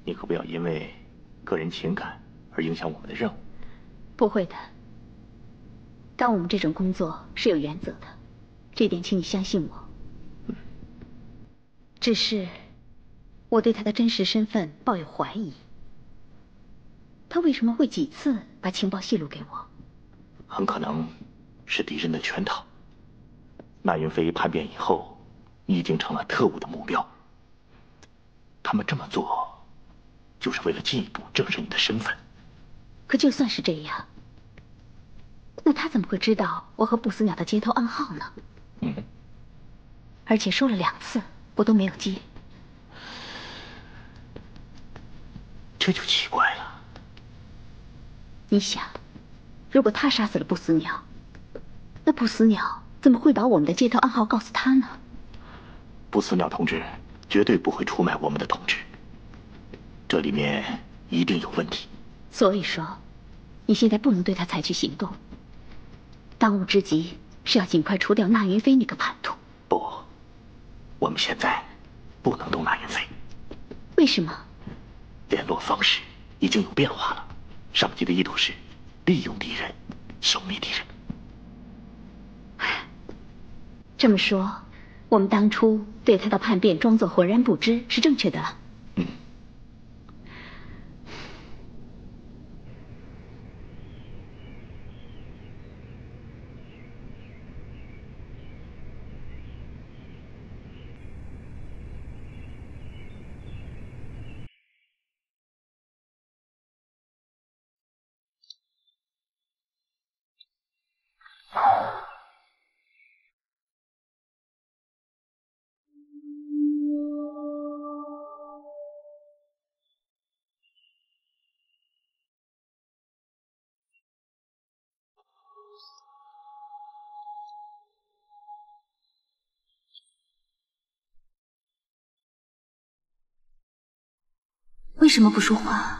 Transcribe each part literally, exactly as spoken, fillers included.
你可不要因为个人情感而影响我们的任务。 不会的，干我们这种工作是有原则的，这点请你相信我。 嗯。 只是我对他的真实身份抱有怀疑。他为什么会几次把情报泄露给我？ 很可能是敌人的圈套。那云飞叛变以后，你已经成了特务的目标。他们这么做，就是为了进一步证实你的身份。 可就算是这样，那他怎么会知道我和不死鸟的接头暗号呢？ 嗯。 而且说了两次，我都没有接。 这就奇怪了。 你想，如果他杀死了不死鸟，那不死鸟怎么会把我们的接头暗号告诉他呢？ 不死鸟同志绝对不会出卖我们的同志，这里面一定有问题。 所以说，你现在不能对他采取行动。当务之急是要尽快除掉那云飞那个叛徒。 不，我们现在不能动那云飞。 为什么？ 联络方式已经有变化了。上级的意图是利用敌人，消灭敌人。 这么说，我们当初对他的叛变装作浑然不知是正确的了。 嗯。 为什么不说话？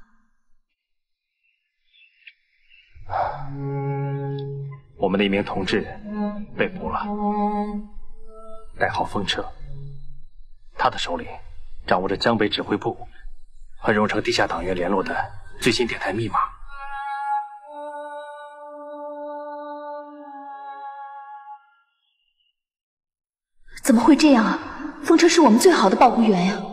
我们的一名同志被捕了，代号风车。他的手里掌握着江北指挥部和荣城地下党员联络的最新电台密码。 怎么会这样啊？风车是我们最好的保护员呀！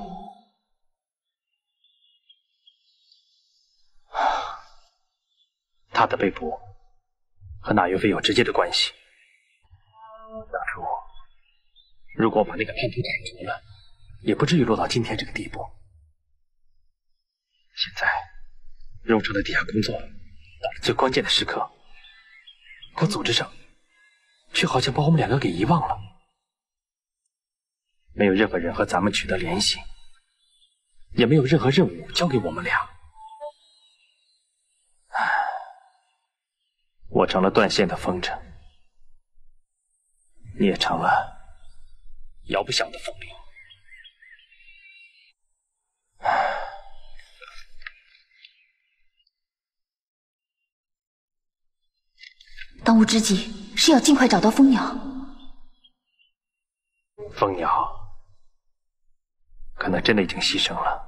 他的被捕和那云飞有直接的关系。当初如果把那个叛徒逮住了，也不至于落到今天这个地步。现在荣城的地下工作到了最关键的时刻，可组织上却好像把我们两个给遗忘了。没有任何人和咱们取得联系，也没有任何任务交给我们俩。我成了断线的风筝，你也成了摇不响的风铃。 当务之急是要尽快找到蜂鸟。 蜂鸟可能真的已经牺牲了。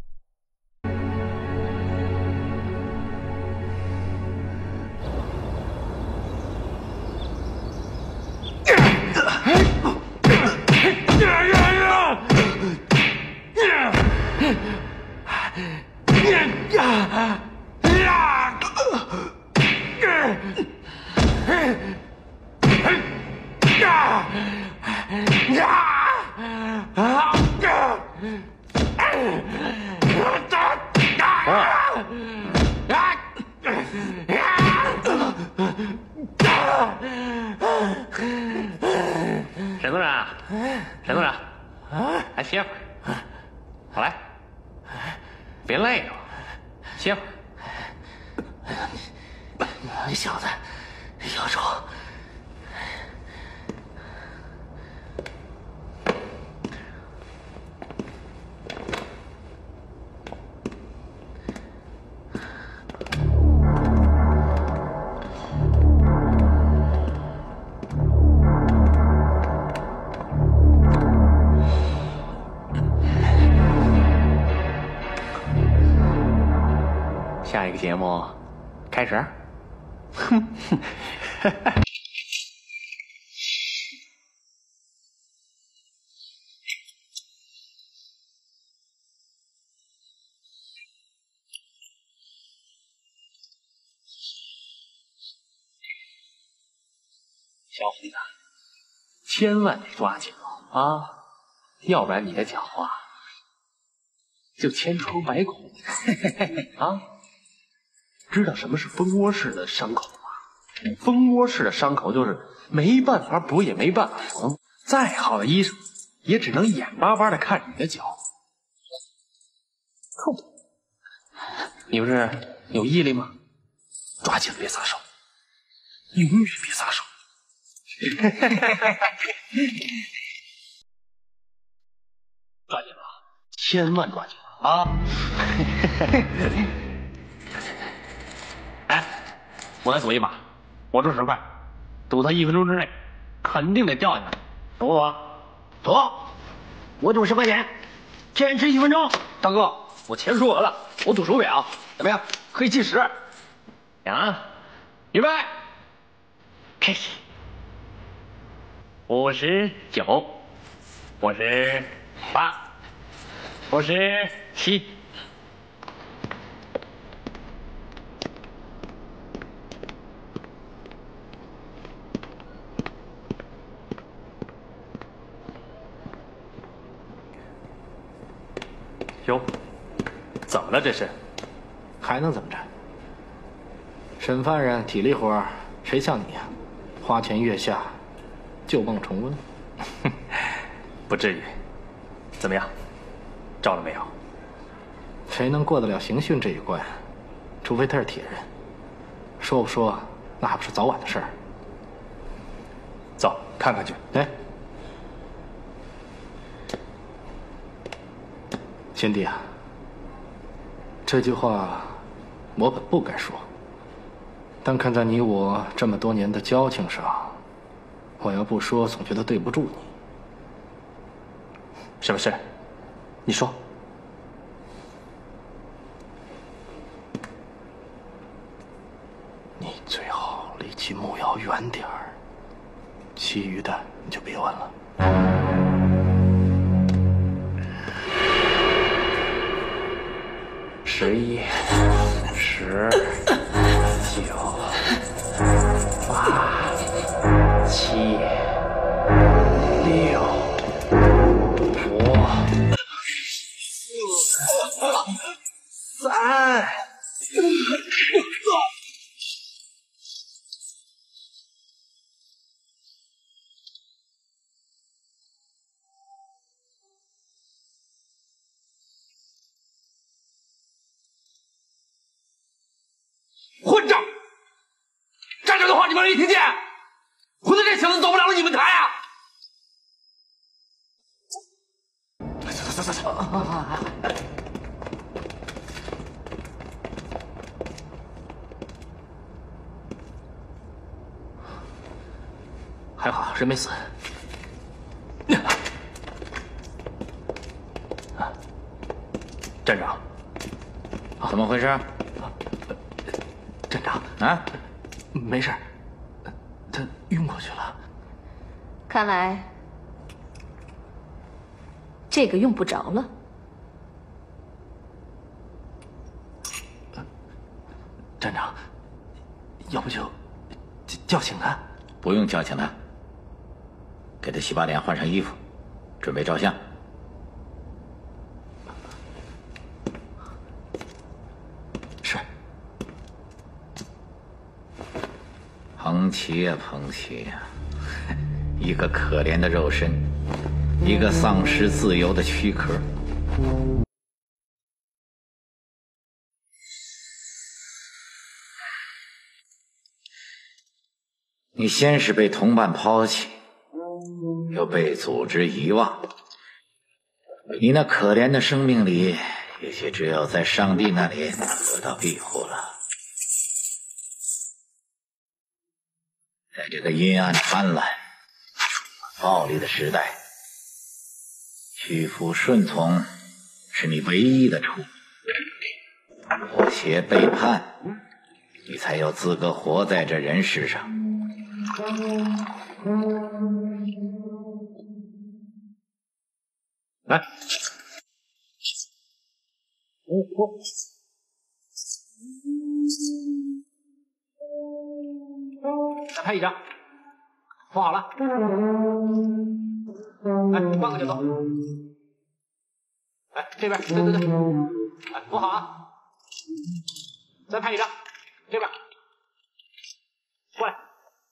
沈组长，沈组长，来歇会儿，好来，别累了，歇会儿。 你小子有种！ 节目开始。哼哼。小伙子，千万得抓紧啊，要不然你的脚啊就千疮百孔啊！知道什么是蜂窝式的伤口吗？蜂窝式的伤口就是没办法补也没办法缝，再好的医生也只能眼巴巴的看着你的脚。痛！你不是有毅力吗？抓紧了别撒手，永远别撒手。抓紧了，千万抓紧了啊！哎，我来赌一把，我出十块，赌他一分钟之内肯定得掉下来，赌不赌？赌！我赌十块钱，坚持一分钟。大哥，我钱输完了，我赌手表，怎么样？可以计时。啊，预备，开始。五十九，五十八，五十七。哟，怎么了这是？ 还能怎么着？审犯人体力活，谁像你呀、啊？花前月下。旧梦重温， 不至于。怎么样，招了没有？ 谁能过得了刑讯这一关？除非他是铁人。说不说，那还不是早晚的事儿。 走，看看去。 哎，贤弟啊，这句话我本不该说，但看在你我这么多年的交情上。我要不说，总觉得对不住你。 什么事？你说。 你最好离齐木瑶远点儿，其余的你就别问了。十一、十、九、八。七、六、五、四、三。混账！站着的话你们没听见？混的这小子走不了了，你们抬啊！走走走走！还好人没死。 站长， 怎么回事？ 站长啊， 没事。他晕过去了。 看来这个用不着了。 站长，要不就叫醒他？ 不用叫醒他，给他洗把脸，换上衣服，准备照相。 是。 彭奇呀，彭奇呀，一个可怜的肉身，一个丧失自由的躯壳。你先是被同伴抛弃，又被组织遗忘，你那可怜的生命里，也许只有在上帝那里得到庇护了。在这个阴暗贪婪、暴力的时代，屈服顺从是你唯一的出路。 妥协背叛，你才有资格活在这人世上。 来，再拍一张，画好了。哎，换个角度。哎，这边，对对对，哎，扶好啊。再拍一张，这边，过来。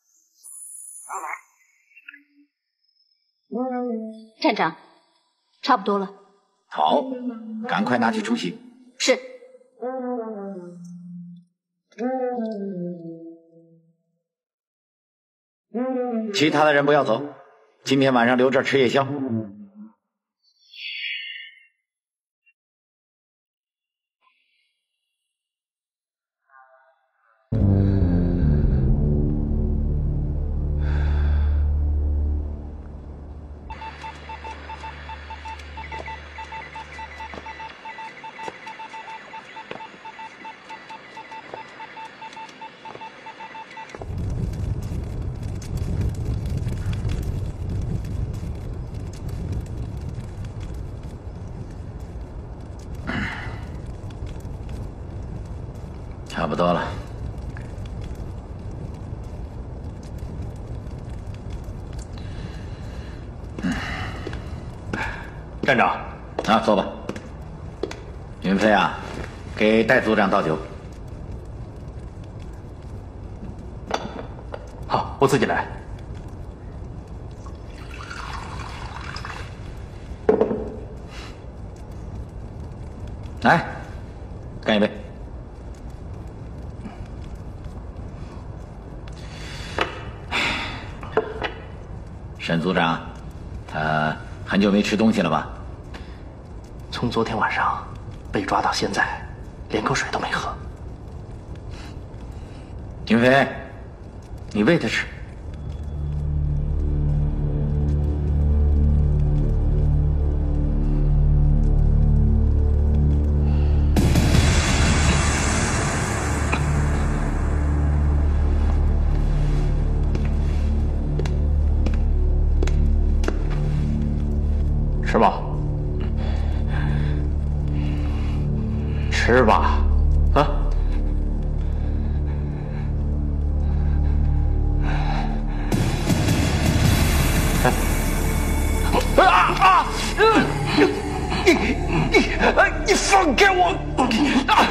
站长，差不多了。 好，赶快拿去出席。 是。 其他的人不要走，今天晚上留这儿吃夜宵。差不多了。 嗯，站长， 啊，坐吧。云飞啊，给戴组长倒酒。 好，我自己来。 来，干一杯。沈组长，他很久没吃东西了吧？ 从昨天晚上被抓到现在，连口水都没喝。 云飞，你喂他吃。 吃吧，吃吧，啊！啊啊！你你你放开我！啊！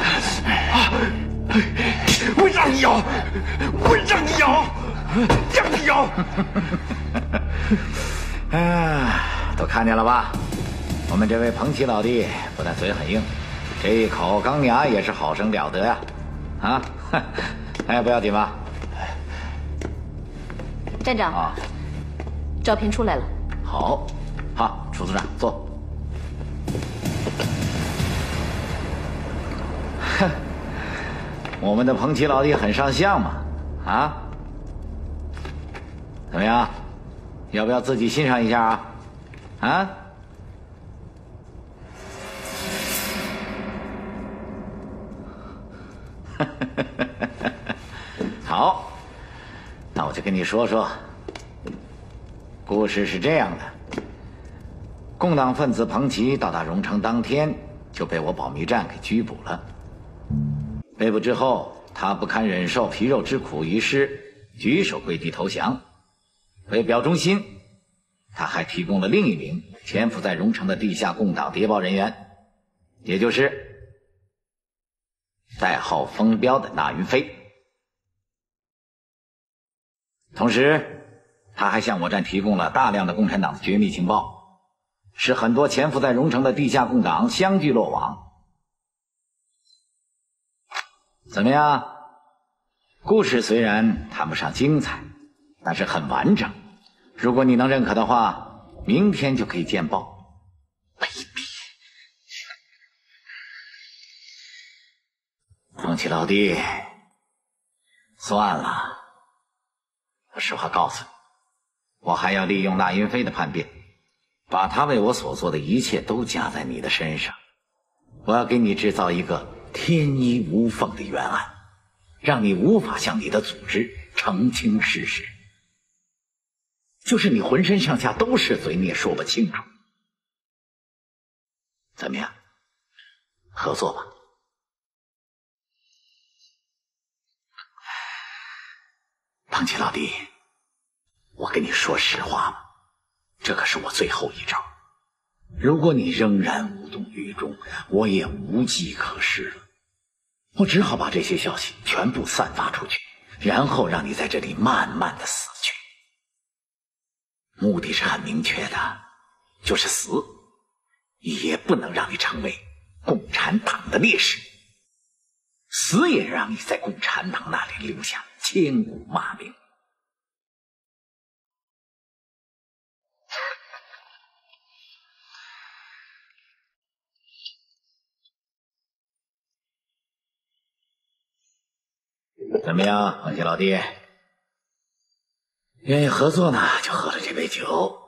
我让你咬，我让你咬，让你咬！ 啊！都看见了吧？我们这位彭奇老弟不但嘴很硬，这一口钢牙也是好生了得呀！啊，哎，不要紧吧？ 站长， 啊， 照片出来了。 好，好，楚组长坐。哼，我们的彭奇老弟很上相嘛，啊？怎么样？要不要自己欣赏一下啊？啊！好，那我就跟你说说。故事是这样的：共党分子彭奇到达荣城当天就被我保密站给拘捕了。被捕之后，他不堪忍受皮肉之苦一事，举手跪地投降。为表忠心，他还提供了另一名潜伏在荣城的地下共党谍报人员，也就是代号风彪的那云飞。同时，他还向我站提供了大量的共产党的绝密情报，使很多潜伏在荣城的地下共党相继落网。怎么样？故事虽然谈不上精彩，但是很完整。如果你能认可的话，明天就可以见报。卑鄙！彭奇老弟，算了。实话告诉你，我还要利用那云飞的叛变，把他为我所做的一切都加在你的身上。我要给你制造一个天衣无缝的冤案，让你无法向你的组织澄清事实。就是你浑身上下都是罪，你也说不清楚。怎么样？合作吧。唐七老弟，我跟你说实话吧，这可是我最后一招。如果你仍然无动于衷，我也无计可施了。我只好把这些消息全部散发出去，然后让你在这里慢慢的死去。目的是很明确的，就是死，也不能让你成为共产党的烈士，死也让你在共产党那里留下千古骂名。怎么样，王杰老弟？愿意合作呢，就喝了这杯酒；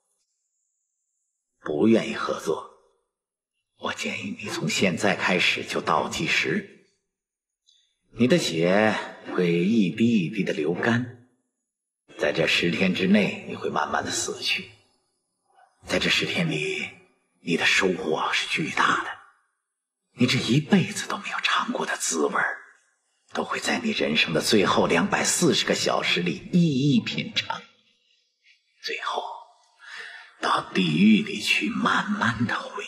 不愿意合作，我建议你从现在开始就倒计时。你的血会一滴一滴的流干，在这十天之内，你会慢慢的死去。在这十天里，你的收获是巨大的，你这一辈子都没有尝过的滋味儿。都会在你人生的最后两百四十个小时里一一品尝，最后到地狱里去慢慢的回味。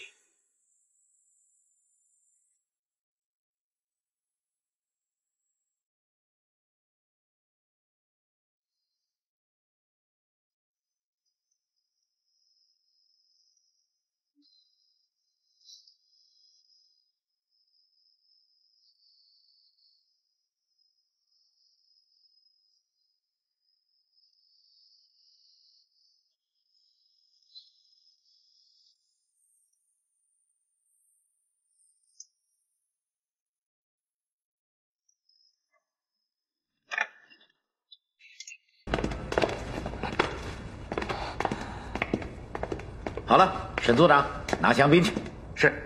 好了，沈组长，拿香槟去。 是。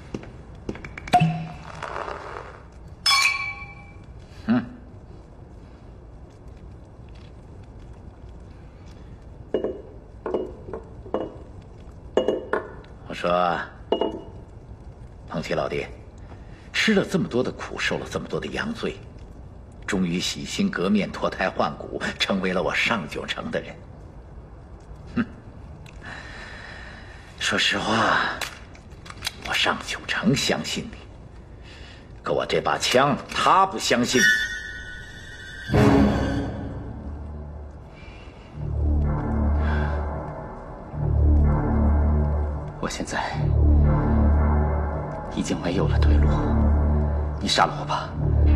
嗯。我说，彭七老弟，吃了这么多的苦，受了这么多的洋罪，终于洗心革面、脱胎换骨，成为了我上九城的人。说实话，我上九城相信你，可我这把枪，他不相信你。 我现在已经没有了退路，你杀了我吧。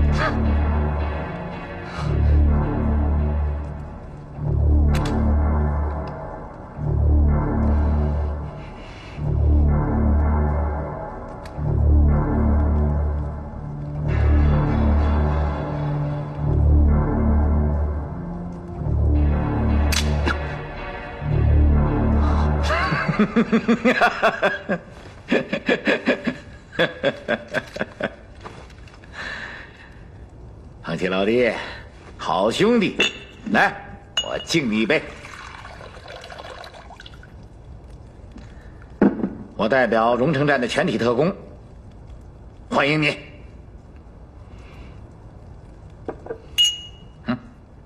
庞七老弟，好兄弟，来，我敬你一杯。我代表荣城站的全体特工，欢迎你。嗯。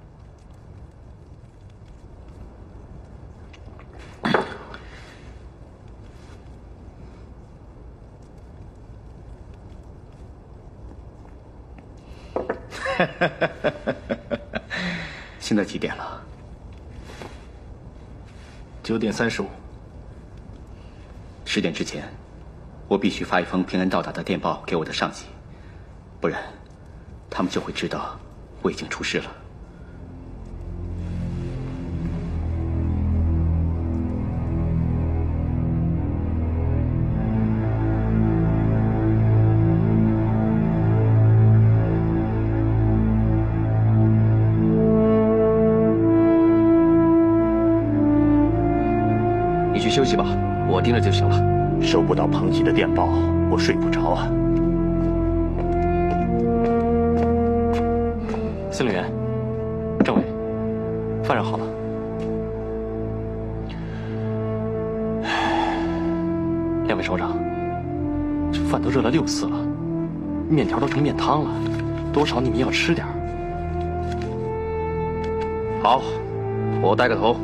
现在几点了？ 九点三十五。 十点之前，我必须发一封平安到达的电报给我的上级，不然，他们就会知道我已经出事了。你去休息吧，我盯着就行了。 收不到彭吉的电报，我睡不着啊。 司令员，政委，饭热好了。两位首长，这饭都热了六次了，面条都成面汤了，多少你们要吃点儿。 好，我带个头。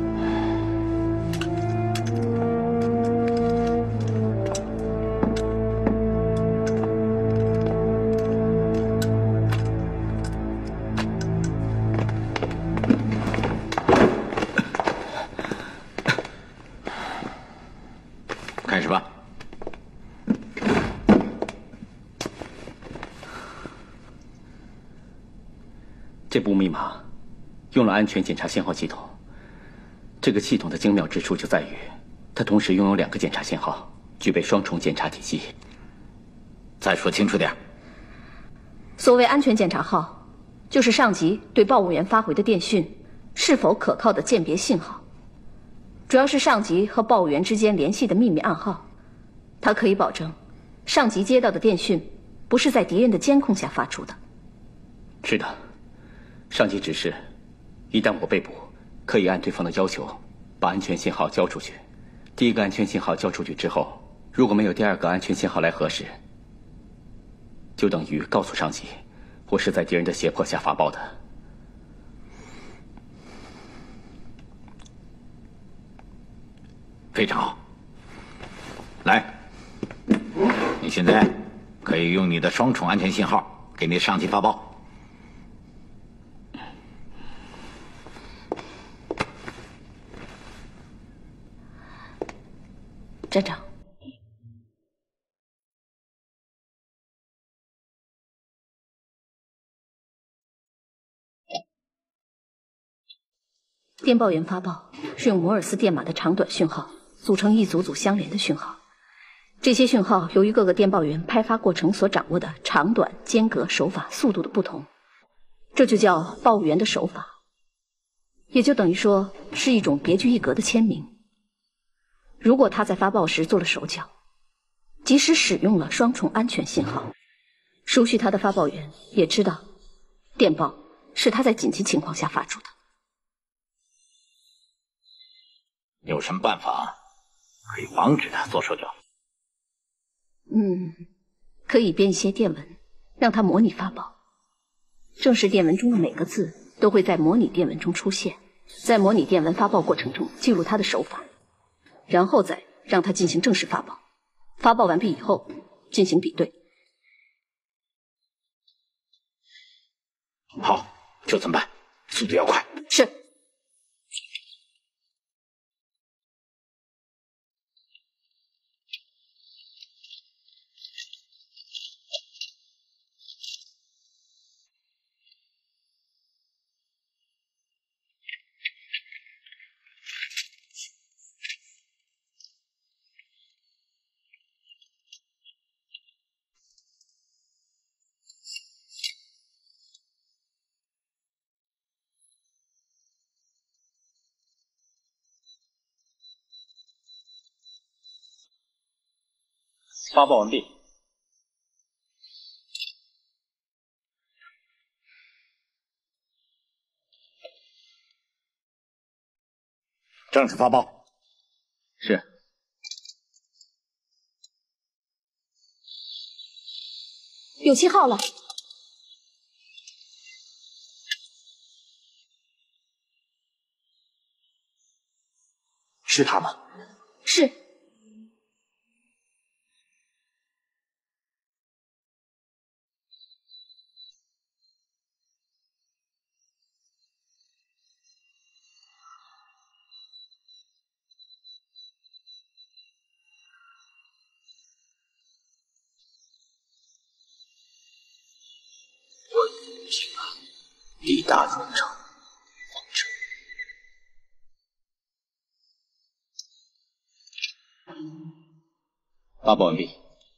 开始吧。 这部密码用了安全检查信号系统。这个系统的精妙之处就在于，它同时拥有两个检查信号，具备双重检查体系。 再说清楚点。 所谓安全检查号，就是上级对报务员发回的电讯是否可靠的鉴别信号。 主要是上级和报务员之间联系的秘密暗号，它可以保证上级接到的电讯不是在敌人的监控下发出的。 是的，上级指示，一旦我被捕，可以按对方的要求把安全信号交出去。第一个安全信号交出去之后，如果没有第二个安全信号来核实，就等于告诉上级，我是在敌人的胁迫下发报的。 非常好，来，你现在可以用你的双重安全信号给你的上级发报。 站长，电报员发报是用摩尔斯电码的长短讯号。 组成一组组相连的讯号，这些讯号由于各个电报员拍发过程所掌握的长短、间隔、手法、速度的不同，这就叫报务员的手法，也就等于说是一种别具一格的签名。如果他在发报时做了手脚，即使使用了双重安全信号，熟悉他的发报员也知道，电报是他在紧急情况下发出的。 有什么办法？ 可以防止他做手脚。 嗯，可以编一些电文，让他模拟发报。正式电文中的每个字都会在模拟电文中出现，在模拟电文发报过程中记录他的手法，然后再让他进行正式发报。发报完毕以后进行比对。 好，就这么办，速度要快。 是。 发报完毕。 正式发报。 是。 有信号了。 是他吗？ 是。 力大如城， 发报完毕。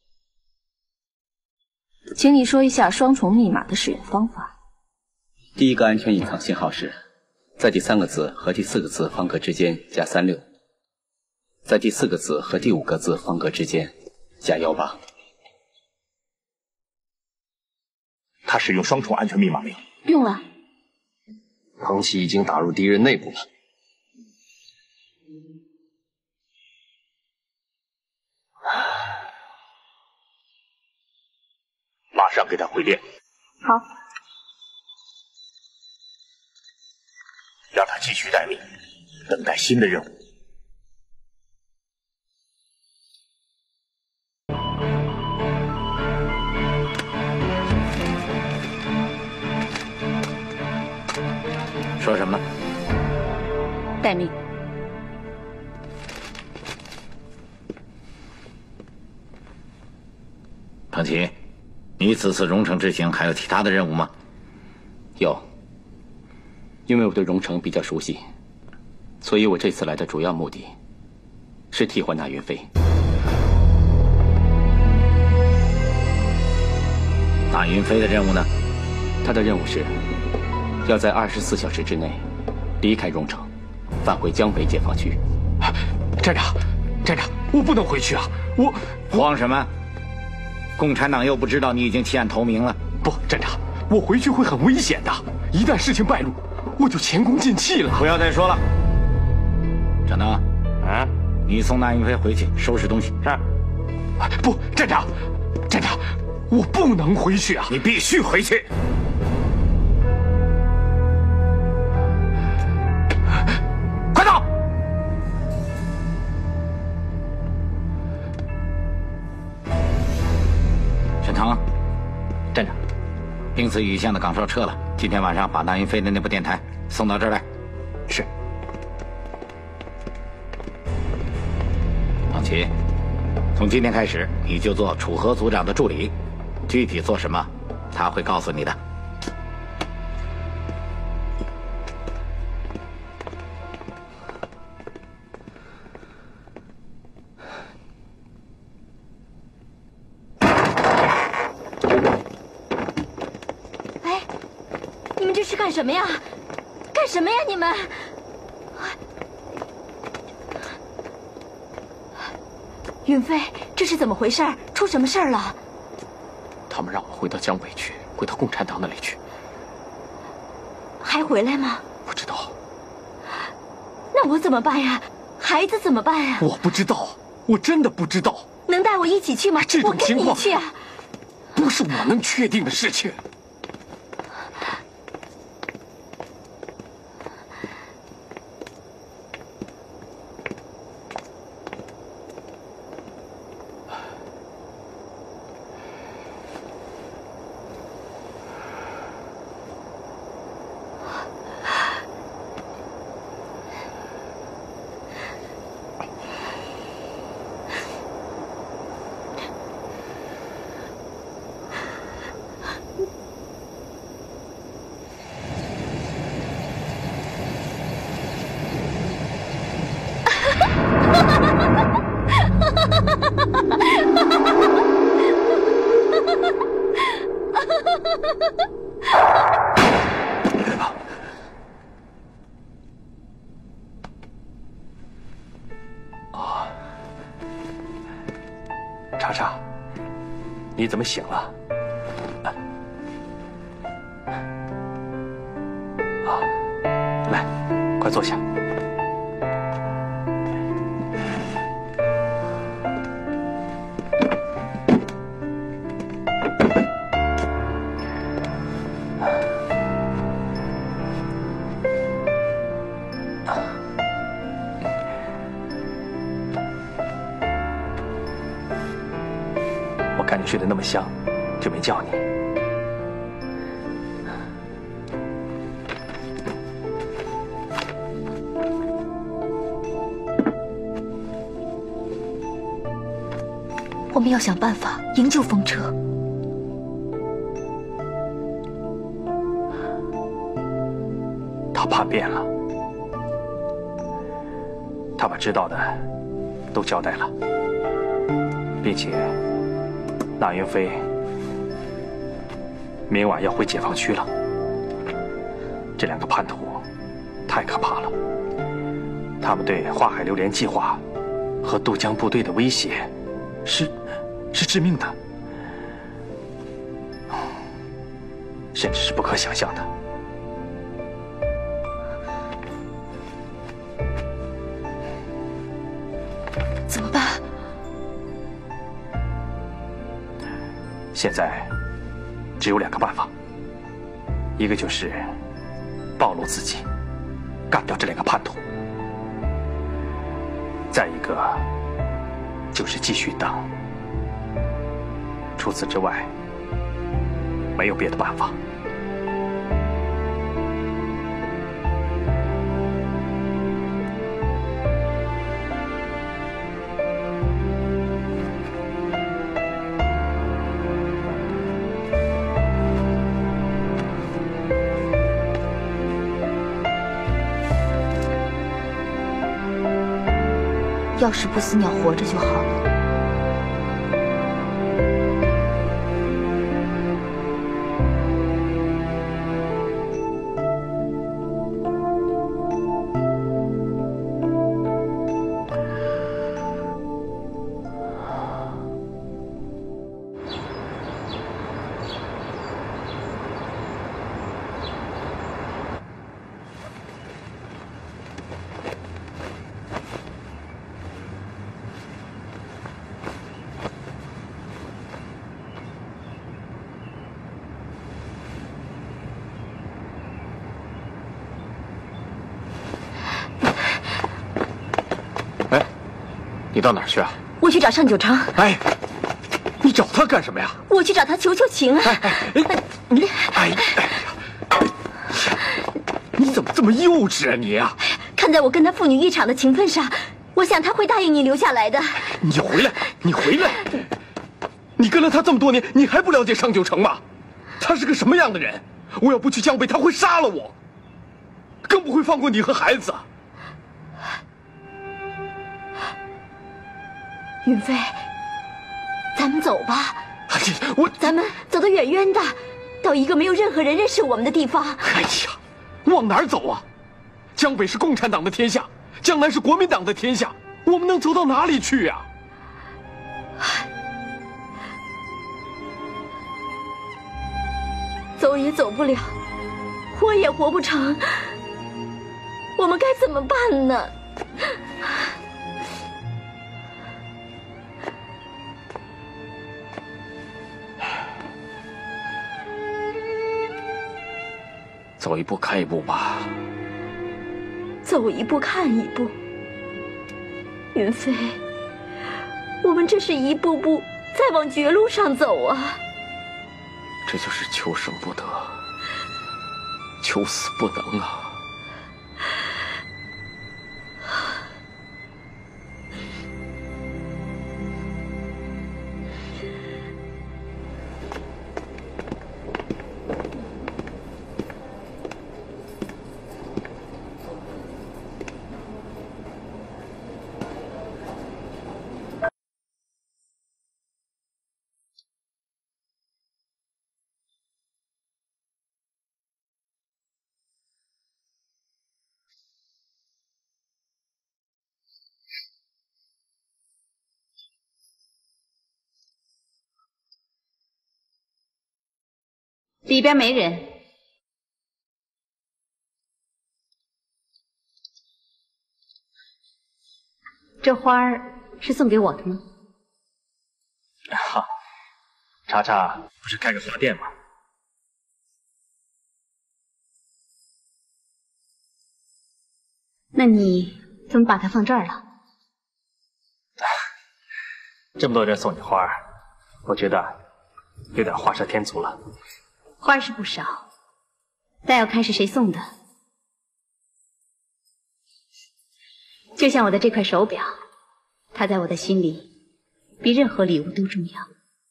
请你说一下双重密码的使用方法。 第一个安全隐藏信号是，在第三个字和第四个字方格之间加三六，在第四个字和第五个字方格之间加幺八。 他使用双重安全密码没有？ 用了。 彭琦已经打入敌人内部了。 马上给他回电。 好。 让他继续待命，等待新的任务。 说什么？ 待命。 彭琦，你此次荣城之行还有其他的任务吗？ 有。因为我对荣城比较熟悉，所以我这次来的主要目的是替换纳云飞。 纳云飞的任务呢？ 他的任务是要在二十四小时之内离开荣城，返回江北解放区。 站长，站长，我不能回去啊！我慌什么？共产党又不知道你已经弃暗投明了。 不，站长，我回去会很危险的，一旦事情败露，我就前功尽弃了。 不要再说了。张腾， 啊， 你送纳云飞回去收拾东西。 是。 不，站长，站长，我不能回去啊！ 你必须回去。快走！沈腾， 站长， 兵司雨巷的岗哨撤了。今天晚上把纳云飞的那部电台送到这儿来。 是。 彭琦，从今天开始你就做楚河组长的助理，具体做什么他会告诉你的。 干什么呀？干什么呀？你们！云飞，这是怎么回事？出什么事儿了？ 他们让我回到江北去，回到共产党那里去。 还回来吗？ 不知道。 那我怎么办呀？孩子怎么办呀？ 我不知道，我真的不知道。 能带我一起去吗？ 这种情况我跟你去啊！ 不是我能确定的事情。 啊，查查，你怎么醒了？啊，来，快坐下。看你睡得那么香，就没叫你。 我们要想办法营救风车。 他叛变了，他把知道的都交代了，并且纳云飞明晚要回解放区了。这两个叛徒太可怕了，他们对花海榴莲计划和渡江部队的威胁是是致命的，甚至是不可想象的。 怎么办？ 现在只有两个办法，一个就是暴露自己，干掉这两个叛徒；再一个就是继续等。除此之外，没有别的办法。 要是不死鸟活着就好了。 你到哪儿去啊？ 我去找尚九成。 哎，你找他干什么呀？ 我去找他求求情啊！ 哎哎哎，你哎哎，你怎么这么幼稚啊你啊！ 看在我跟他父女一场的情分上，我想他会答应你留下来的。 你回来，你回来！你跟了他这么多年，你还不了解尚九成吗？他是个什么样的人？我要不去江北，他会杀了我，更不会放过你和孩子。 云飞，咱们走吧。 我， 咱们走得远远的，到一个没有任何人认识我们的地方。 哎呀，往哪儿走啊？江北是共产党的天下，江南是国民党的天下，我们能走到哪里去呀？ 走也走不了，活也活不成，我们该怎么办呢？ 走一步看一步吧。 走一步看一步。云飞，我们这是一步步在往绝路上走啊。 这就是求生不得，求死不能啊。 里边没人。这花儿是送给我的吗？ 哈，查查不是开个花店吗？ 那你怎么把它放这儿了？ 这么多人送你花儿，我觉得有点画蛇添足了。 花是不少，但要看是谁送的。就像我的这块手表，它在我的心里比任何礼物都重要。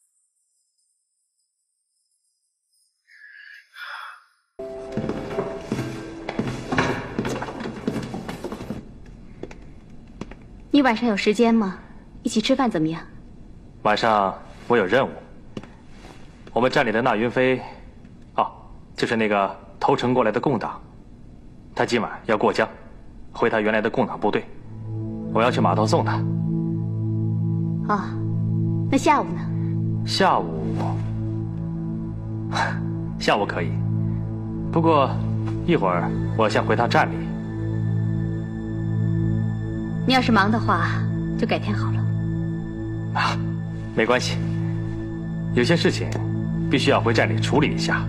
你晚上有时间吗？一起吃饭怎么样？ 晚上我有任务。我们站里的那云飞，哦，就是那个投诚过来的共党，他今晚要过江，回他原来的共党部队。我要去码头送他。 哦，那下午呢？ 下午，下午可以。不过一会儿我先回趟站里。 你要是忙的话， 就改天好了。 啊，没关系，有些事情必须要回站里处理一下。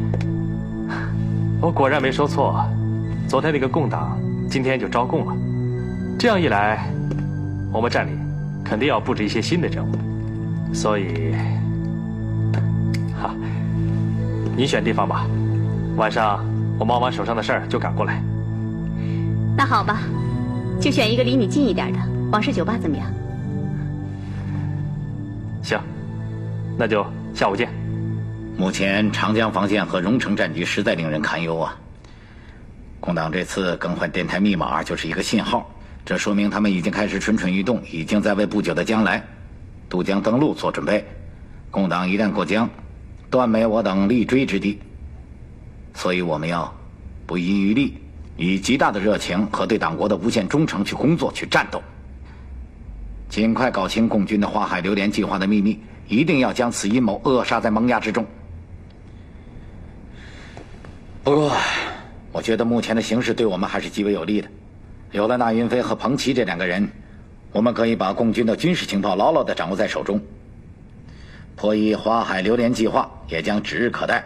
我果然没说错，昨天那个共党今天就招供了。这样一来，我们站里肯定要布置一些新的任务。所以，哈，你选地方吧，晚上我忙完手上的事儿就赶过来。 那好吧，就选一个离你近一点的王氏酒吧，怎么样？ 行，那就下午见。 目前长江防线和荣城战局实在令人堪忧啊！共党这次更换电台密码就是一个信号，这说明他们已经开始蠢蠢欲动，已经在为不久的将来渡江登陆做准备。共党一旦过江，断没我等立锥之地。所以我们要不遗余力，以极大的热情和对党国的无限忠诚去工作、去战斗。尽快搞清共军的花海榴莲计划的秘密，一定要将此阴谋扼杀在萌芽之中。不过，我觉得目前的形势对我们还是极为有利的。有了纳云飞和彭奇这两个人，我们可以把共军的军事情报牢牢地掌握在手中，破译花海榴莲计划也将指日可待。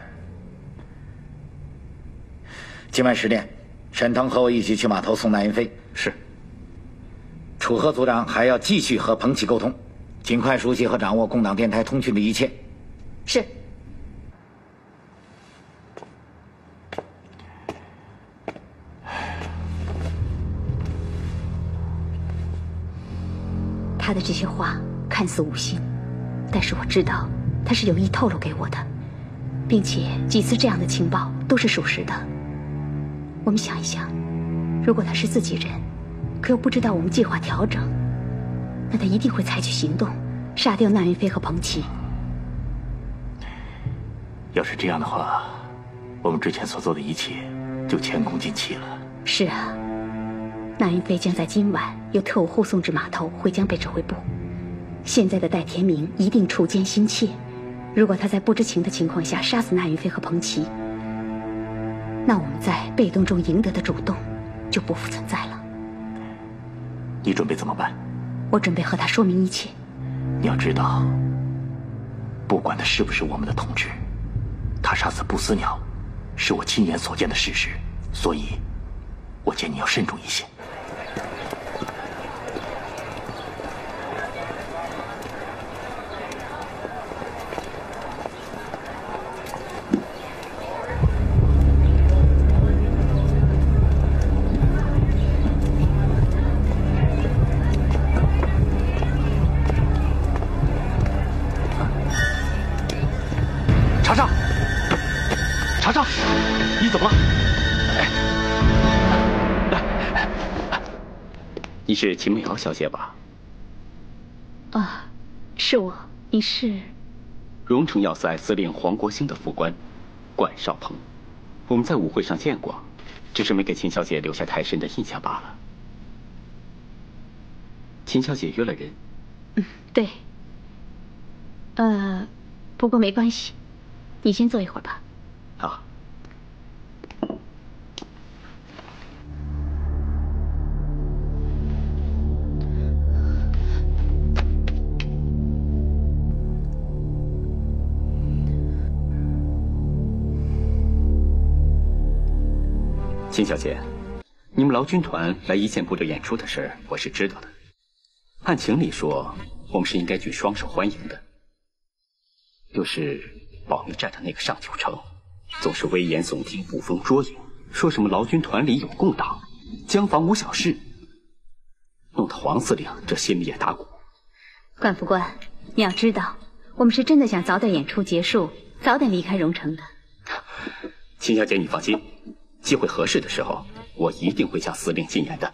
今晚十点，沈腾和我一起去码头送纳云飞。 是。 楚河组长还要继续和彭奇沟通，尽快熟悉和掌握共党电台通讯的一切。 是。他的这些话看似无心，但是我知道他是有意透露给我的，并且几次这样的情报都是属实的。我们想一想，如果他是自己人，可又不知道我们计划调整，那他一定会采取行动，杀掉纳云飞和彭奇。 要是这样的话，我们之前所做的一切就前功尽弃了。 是啊，纳云飞将在今晚由特务护送至码头回江北指挥部。现在的戴天明一定处奸心切，如果他在不知情的情况下杀死纳云飞和彭奇，那我们在被动中赢得的主动就不复存在了。 你准备怎么办？ 我准备和他说明一切。 你要知道，不管他是不是我们的同志，他杀死不死鸟是我亲眼所见的事实，所以我建议你要慎重一些。 你怎么了？ 你是秦美瑶小姐吧？ 啊，是我。你是？ 荣城要塞司令黄国兴的副官管少鹏，我们在舞会上见过，只是没给秦小姐留下太深的印象罢了。秦小姐约了人？ 嗯，对。呃，不过没关系，你先坐一会儿吧。 好。秦小姐，你们劳军团来一线部队演出的事，我是知道的。按情理说，我们是应该举双手欢迎的。就是保密站的那个上九成，总是危言耸听、捕风捉影，说什么劳军团里有共党，江防无小事，弄得黄司令这心里也打鼓。 管副官，你要知道，我们是真的想早点演出结束，早点离开荣城的。 秦小姐，你放心。机会合适的时候，我一定会向司令进言的。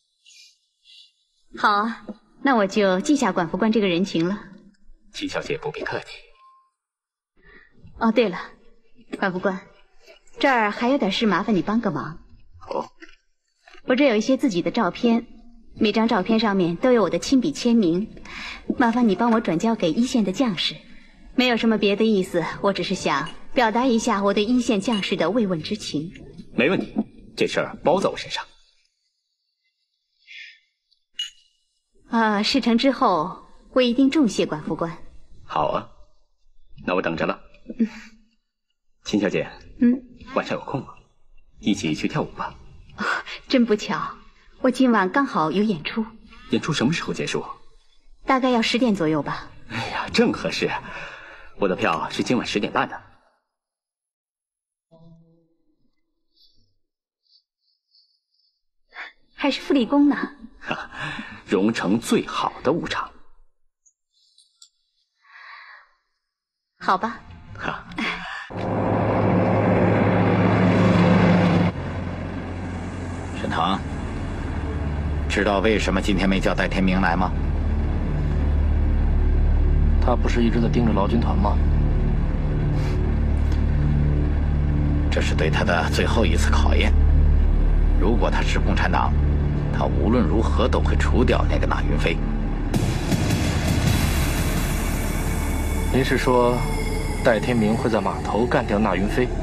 好啊，那我就记下管副官这个人情了。 秦小姐不必客气。 哦，对了，管副官，这儿还有点事，麻烦你帮个忙。 哦， 我这有一些自己的照片，每张照片上面都有我的亲笔签名，麻烦你帮我转交给一线的将士。没有什么别的意思，我只是想表达一下我对一线将士的慰问之情。 没问题，这事儿包在我身上。 啊，事成之后我一定重谢管副官。 好啊，那我等着了。嗯，秦小姐， 嗯， 晚上有空吗？一起去跳舞吧。 哦，真不巧，我今晚刚好有演出。 演出什么时候结束？ 大概要十点左右吧。 哎呀，正合适，我的票是今晚十点半的。 还是富丽宫呢？ 哈，荣城最好的舞场。 好吧。 哈。 沈腾，知道为什么今天没叫戴天明来吗？ 他不是一直在盯着劳军团吗？ 这是对他的最后一次考验。如果他是共产党，他无论如何都会除掉那个纳云飞。 您是说，戴天明会在码头干掉纳云飞？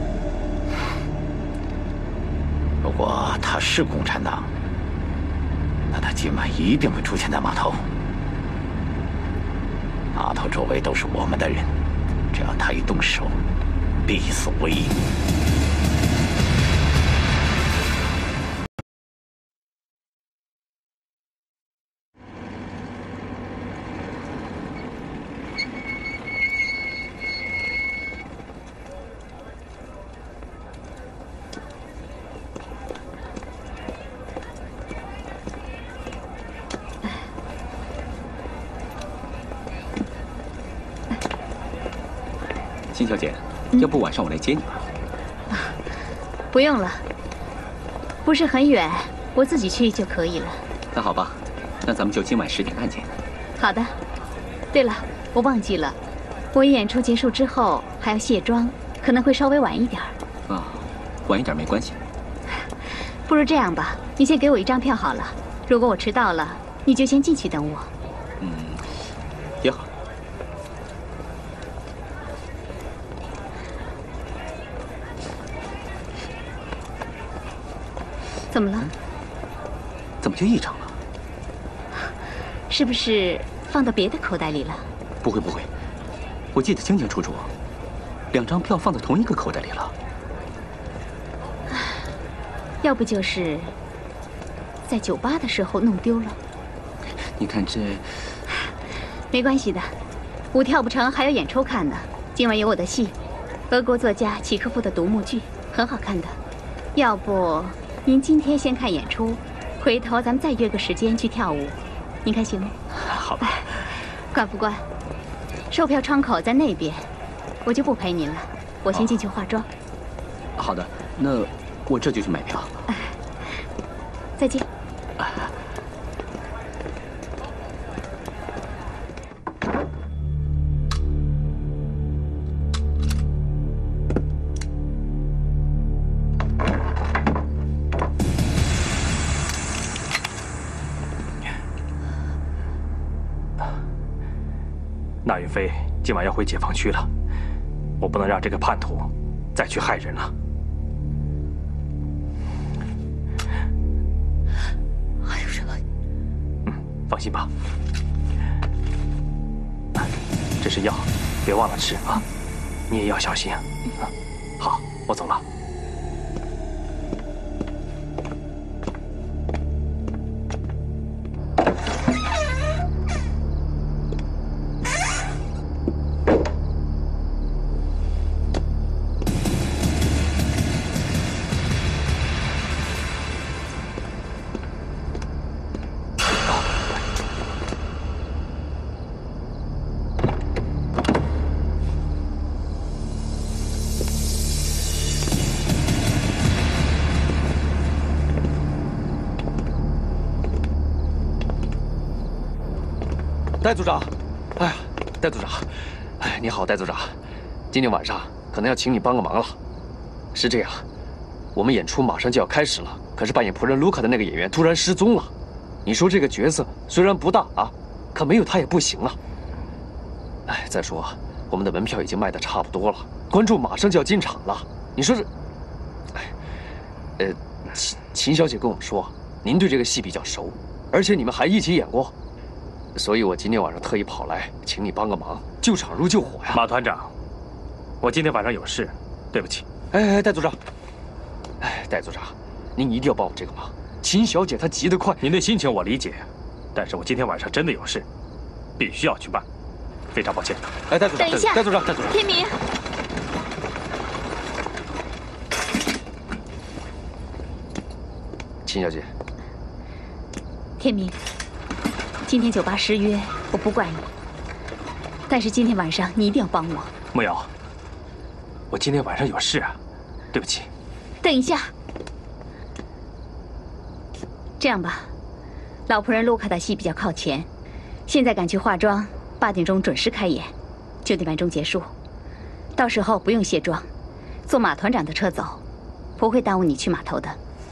如果他是共产党，那他今晚一定会出现在码头。码头周围都是我们的人，只要他一动手，必死无疑。 金小姐， 嗯、 要不晚上我来接你吧？ 啊，不用了，不是很远，我自己去就可以了。 那好吧，那咱们就今晚十点半见。 好的。对了，我忘记了，我演出结束之后还要卸妆，可能会稍微晚一点。 啊，晚一点没关系。 不如这样吧，你先给我一张票好了，如果我迟到了，你就先进去等我。 嗯，也好。 怎么了？ 怎么就异常了？ 是不是放到别的口袋里了？ 不会不会，我记得清清楚楚，两张票放在同一个口袋里了。 要不就是在酒吧的时候弄丢了。 你看这…… 没关系的，舞跳不成还有演出看呢。今晚有我的戏，俄国作家契诃夫的独幕剧，很好看的。要不您今天先看演出，回头咱们再约个时间去跳舞，您看行吗？ 好吧。 管副官，售票窗口在那边，我就不陪您了，我先进去化妆。 哦、好的，那我这就去买票。 哎，再见。 哎纳云飞今晚要回解放区了，我不能让这个叛徒再去害人了。 还有人？ 嗯，放心吧。这是药，别忘了吃啊！你也要小心啊！好，我走了。戴组长，哎呀，戴组长，哎，你好，戴组长，今天晚上可能要请你帮个忙了。是这样，我们演出马上就要开始了，可是扮演仆人卢卡的那个演员突然失踪了。你说这个角色虽然不大啊，可没有他也不行了。哎，再说我们的门票已经卖得差不多了，观众马上就要进场了。你说这，哎，呃，秦秦小姐跟我们说，您对这个戏比较熟， 而且你们还一起演过，所以我今天晚上特意跑来，请你帮个忙，救场如救火呀。 马团长，我今天晚上有事，对不起。 哎哎，戴组长，哎，戴组长，您一定要帮我这个忙。秦小姐她急得快， 您的心情我理解，但是我今天晚上真的有事，必须要去办，非常抱歉。 哎，戴组长， 等一下， 戴组长，戴组长， 天明。 秦小姐， 天明，今天酒吧失约，我不怪你，但是今天晚上你一定要帮我。 莫瑶，我今天晚上有事啊，对不起。 等一下，这样吧，老仆人卢卡的戏比较靠前，现在赶去化妆，八点钟准时开演，九点半钟结束，到时候不用卸妆，坐马团长的车走，不会耽误你去码头的。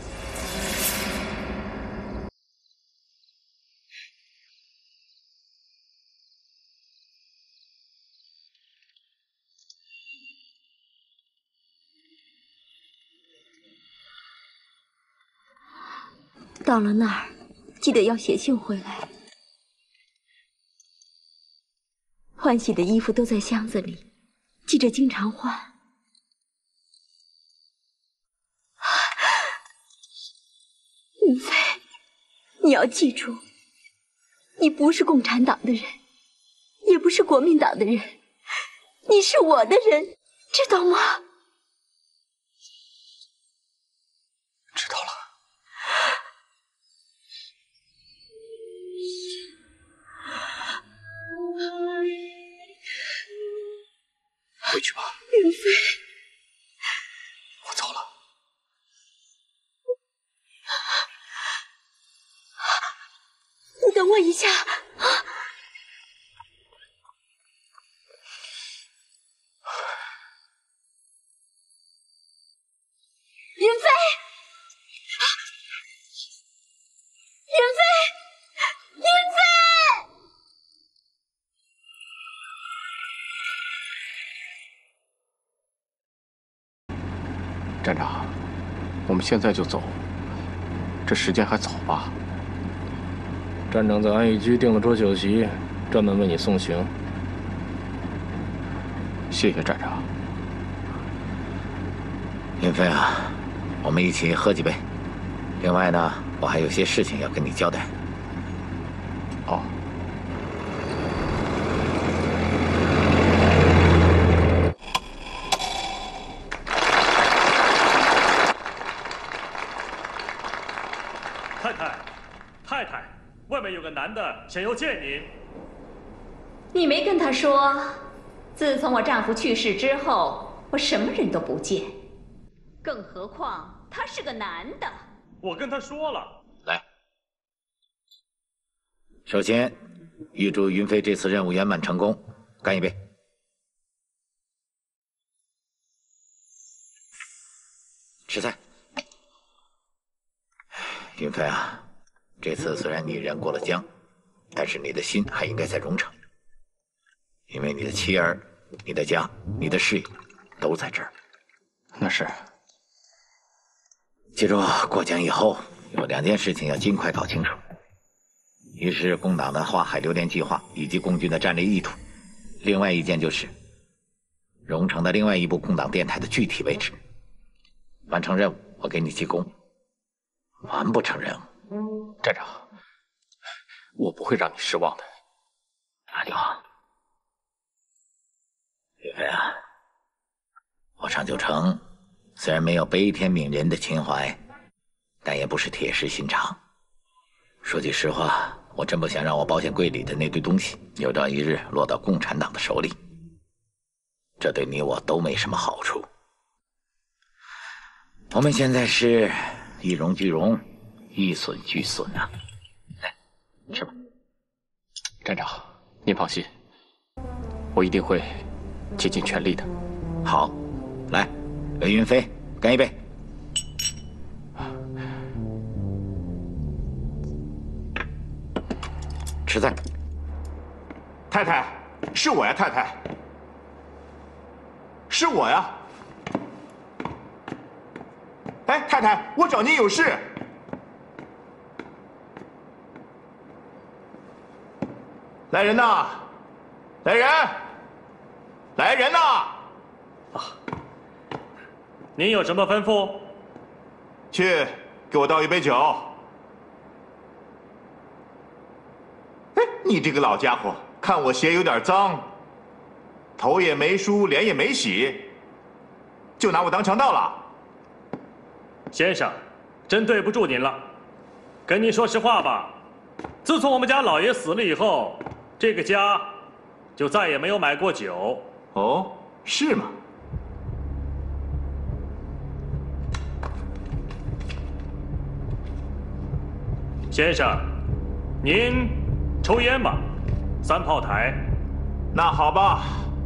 到了那儿，记得要写信回来。换洗的衣服都在箱子里，记着经常换。云飞，你要记住，你不是共产党的人，也不是国民党的人，你是我的人，知道吗？ 知道了。 回去吧， 云飞， 我走了。 你等我一下。云飞，云飞，云飞。 站长，我们现在就走，这时间还早吧？站长在安义居订了桌酒席，专门为你送行。谢谢站长。 云飞啊，我们一起喝几杯。另外呢，我还有些事情要跟你交代。 哦。 太太，太太，外面有个男的想要见您。 你没跟他说，自从我丈夫去世之后，我什么人都不见，更何况他是个男的。 我跟他说了。 来，首先预祝云飞这次任务圆满成功，干一杯。吃菜。 云飞啊，这次虽然你人过了江，但是你的心还应该在荣城，因为你的妻儿、你的家、你的事业都在这儿。 那是。 记住，过江以后有两件事情要尽快搞清楚：一是共党的华海榴莲计划以及共军的战略意图；另外一件就是荣城的另外一部共党电台的具体位置。完成任务，我给你记功。 完不成任务， 站长，我不会让你失望的。 那就好。云飞啊，我上九城虽然没有悲天悯人的情怀，但也不是铁石心肠。说句实话，我真不想让我保险柜里的那堆东西有朝一日落到共产党的手里，这对你我都没什么好处。我们现在是。 一荣俱荣，一损俱损啊！来，吃吧。 站长，您放心，我一定会竭尽全力的。 好，来，为云飞干一杯。吃菜。 太太，是我呀，太太，是我呀。 哎，太太，我找您有事。 来人呐！来人！来人呐！ 啊，您有什么吩咐？ 去，给我倒一杯酒。哎，你这个老家伙，看我鞋有点脏，头也没梳，脸也没洗，就拿我当强盗了？ 先生，真对不住您了。跟您说实话吧，自从我们家老爷死了以后，这个家就再也没有买过酒。 哦，是吗？ 先生，您抽烟吗？三炮台。 那好吧。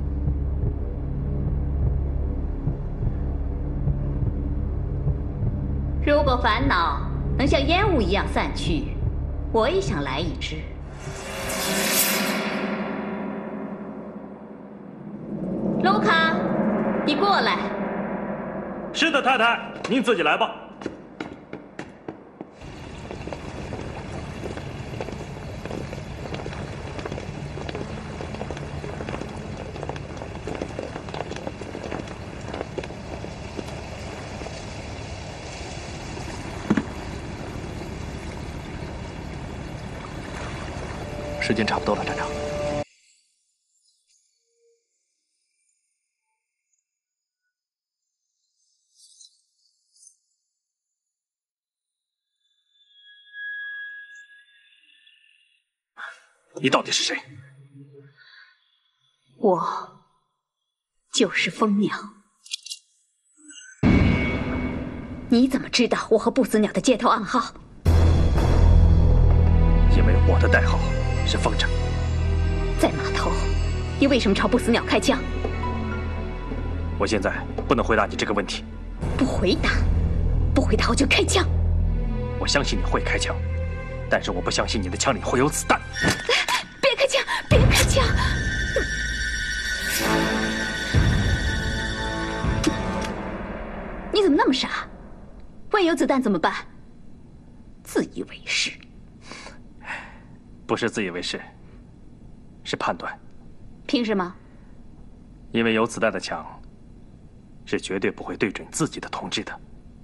如果烦恼能像烟雾一样散去，我也想来一支。卢卡，你过来。 是的，太太，您自己来吧。 时间差不多了，站长。 你到底是谁？ 我就是蜂鸟。你怎么知道我和不死鸟的接头暗号？ 因为我的代号是风筝。 在码头，你为什么朝不死鸟开枪？ 我现在不能回答你这个问题。 不回答，不回答我就开枪。 我相信你会开枪，但是我不相信你的枪里会有子弹。 别开枪！别开枪！你怎么那么傻？万一有子弹怎么办？自以为是。 不是自以为是，是判断。 凭什么？ 因为有子弹的枪是绝对不会对准自己的同志的。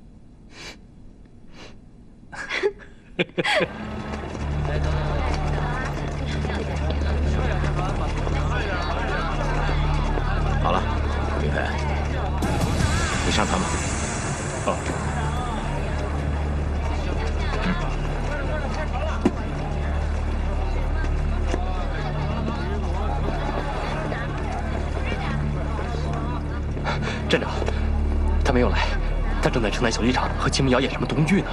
好了，李培，你上船吧。 哦。 站长，他没有来，他正在城南小剧场和秦明瑶演什么独幕剧呢。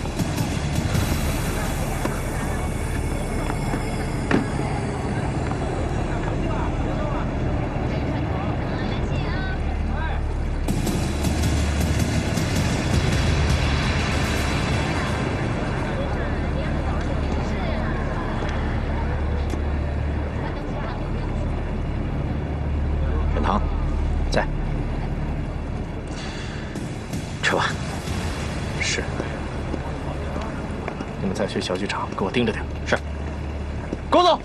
沈棠，在。撤吧。 是。你们再去小剧场给我盯着点。 是。 跟我走。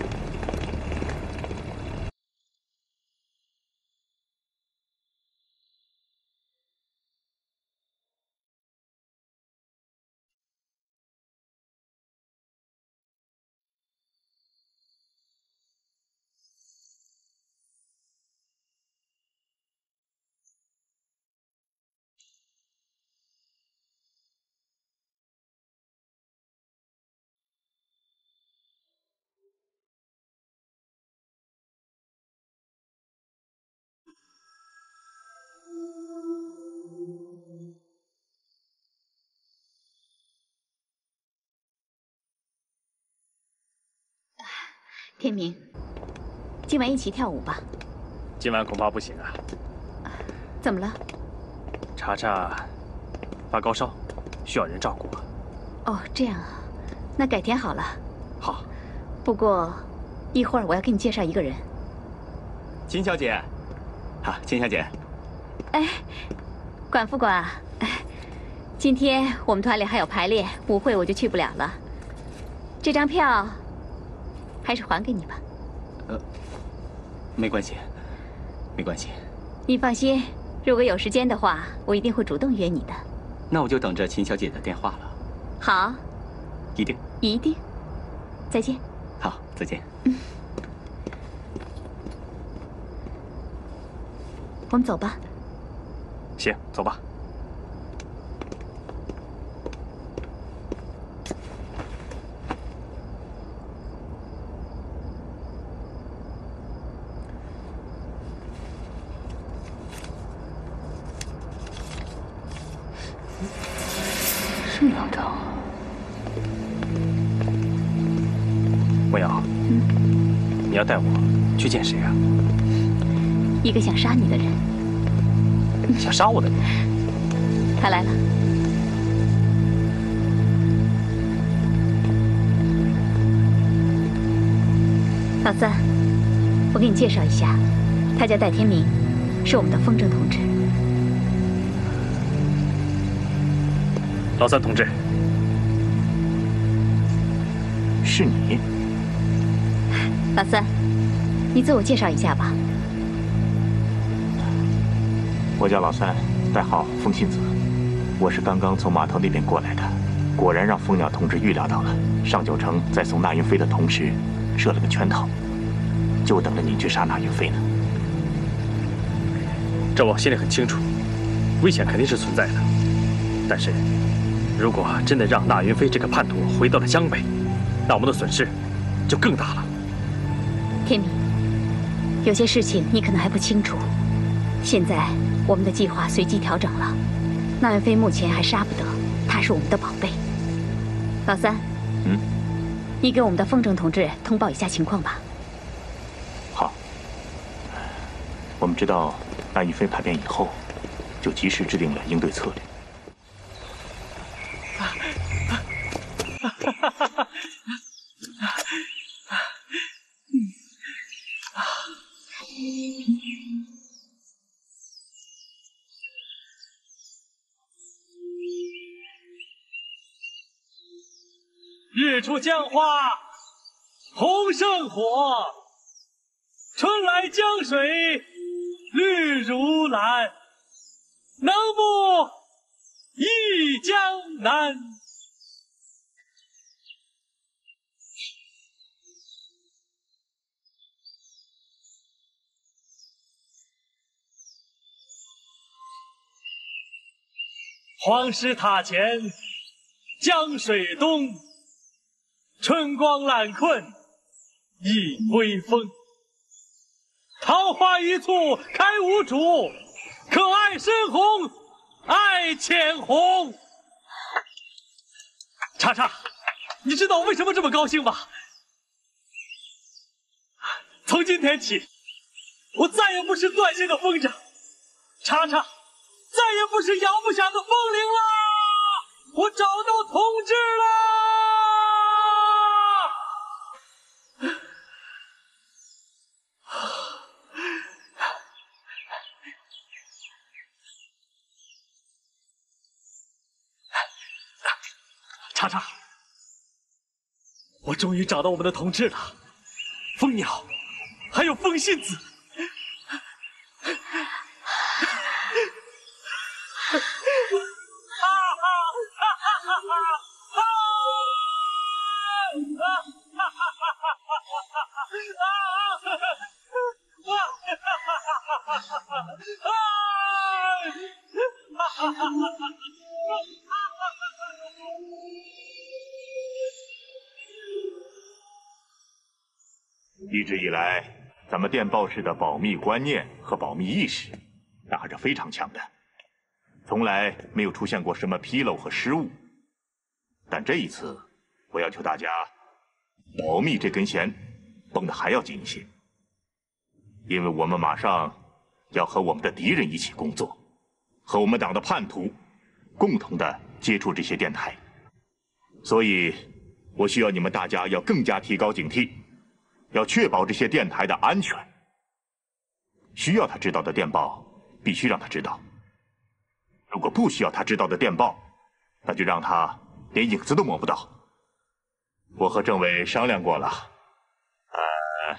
天明，今晚一起跳舞吧。 今晚恐怕不行啊。 怎么了？ 查查发高烧，需要人照顾。 哦，这样啊，那改天好了。 好。 不过，一会儿我要给你介绍一个人。 秦小姐，好，秦小姐。 哎，管副管，哎，今天我们团里还有排练，舞会我就去不了了。这张票还是还给你吧。 呃，没关系，没关系。 你放心，如果有时间的话，我一定会主动约你的。 那我就等着秦小姐的电话了。 好， 一定， 一定。再见。 好，再见。 嗯，我们走吧。 行，走吧。 是两张。 莫瑶， 嗯， 你要带我去见谁啊？ 一个想杀你的人。 想杀我的人？ 他来了。老三，我给你介绍一下，他叫戴天明，是我们的风筝同志。 老三同志， 是你。 老三，你自我介绍一下吧。 我叫老三，代号风信子，我是刚刚从码头那边过来的。果然让蜂鸟同志预料到了，上九城在送那云飞的同时，设了个圈套，就等着你去杀那云飞呢。 这我心里很清楚，危险肯定是存在的。但是，如果真的让那云飞这个叛徒回到了江北，那我们的损失就更大了。 天明，有些事情你可能还不清楚。现在我们的计划随机调整了，那云飞目前还杀不得，他是我们的宝贝。老三， 嗯， 你给我们的风筝同志通报一下情况吧。 好，我们知道那云飞叛变以后，就及时制定了应对策略。 日出江花红胜火，春来江水绿如蓝，能不忆江南？黄石塔前江水东，春光懒困一微风。桃花一簇开无主，可爱深红爱浅红。查查，你知道我为什么这么高兴吗？从今天起，我再也不是断线的风筝，查查，再也不是摇不响的风铃啦！我找到同志啦！查查，我终于找到我们的同志了，蜂鸟，还有风信子。 一直以来，咱们电报室的保密观念和保密意识，那还是非常强的，从来没有出现过什么纰漏和失误。但这一次，我要求大家，保密这根弦绷得还要紧一些，因为我们马上要和我们的敌人一起工作，和我们党的叛徒共同的接触这些电台，所以，我需要你们大家要更加提高警惕。要确保这些电台的安全。需要他知道的电报，必须让他知道；如果不需要他知道的电报，那就让他连影子都摸不到。我和政委商量过了，呃，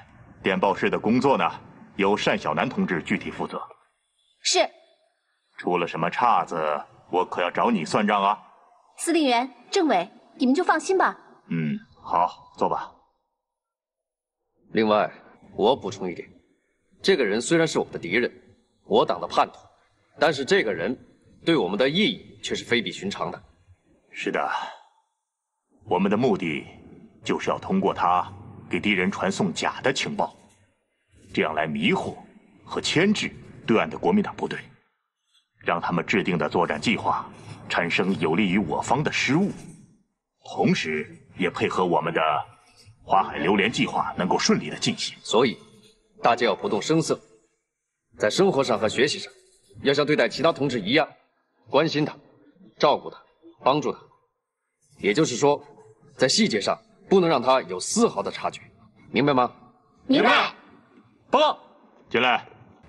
电报室的工作呢，由单小南同志具体负责。 是。 出了什么岔子，我可要找你算账啊！ 司令员、政委，你们就放心吧。 嗯，好，坐吧。 另外，我补充一点，这个人虽然是我们的敌人，我党的叛徒，但是这个人对我们的意义却是非比寻常的。 是的，我们的目的就是要通过他给敌人传送假的情报，这样来迷惑和牵制对岸的国民党部队，让他们制定的作战计划产生有利于我方的失误，同时也配合我们的华海榴莲计划能够顺利的进行。 所以，大家要不动声色，在生活上和学习上，要像对待其他同志一样，关心他，照顾他，帮助他。也就是说，在细节上不能让他有丝毫的差距，明白吗？ 明白。 报告， 进来。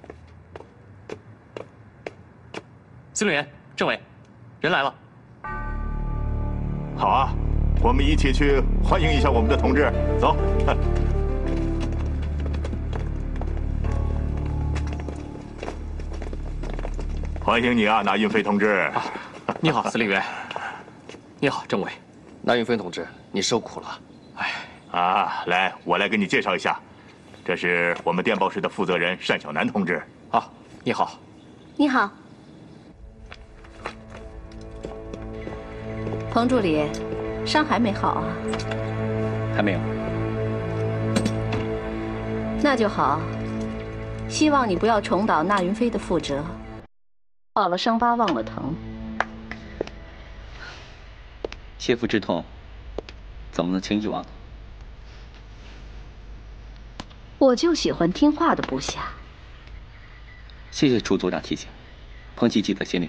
司令员、政委，人来了。 好啊，我们一起去欢迎一下我们的同志。走。欢迎你啊，那云飞同志。 啊，你好，司令员。你好，政委。 那云飞同志，你受苦了。 哎，啊，来，我来给你介绍一下，这是我们电报室的负责人单小南同志。 啊，你好。 你好，彭助理，伤还没好啊？ 还没有。 那就好。希望你不要重蹈那云飞的覆辙，好了伤疤忘了疼。 切肤之痛，怎么能轻易忘呢？ 我就喜欢听话的部下。 谢谢楚组长提醒，彭琪记在心里了。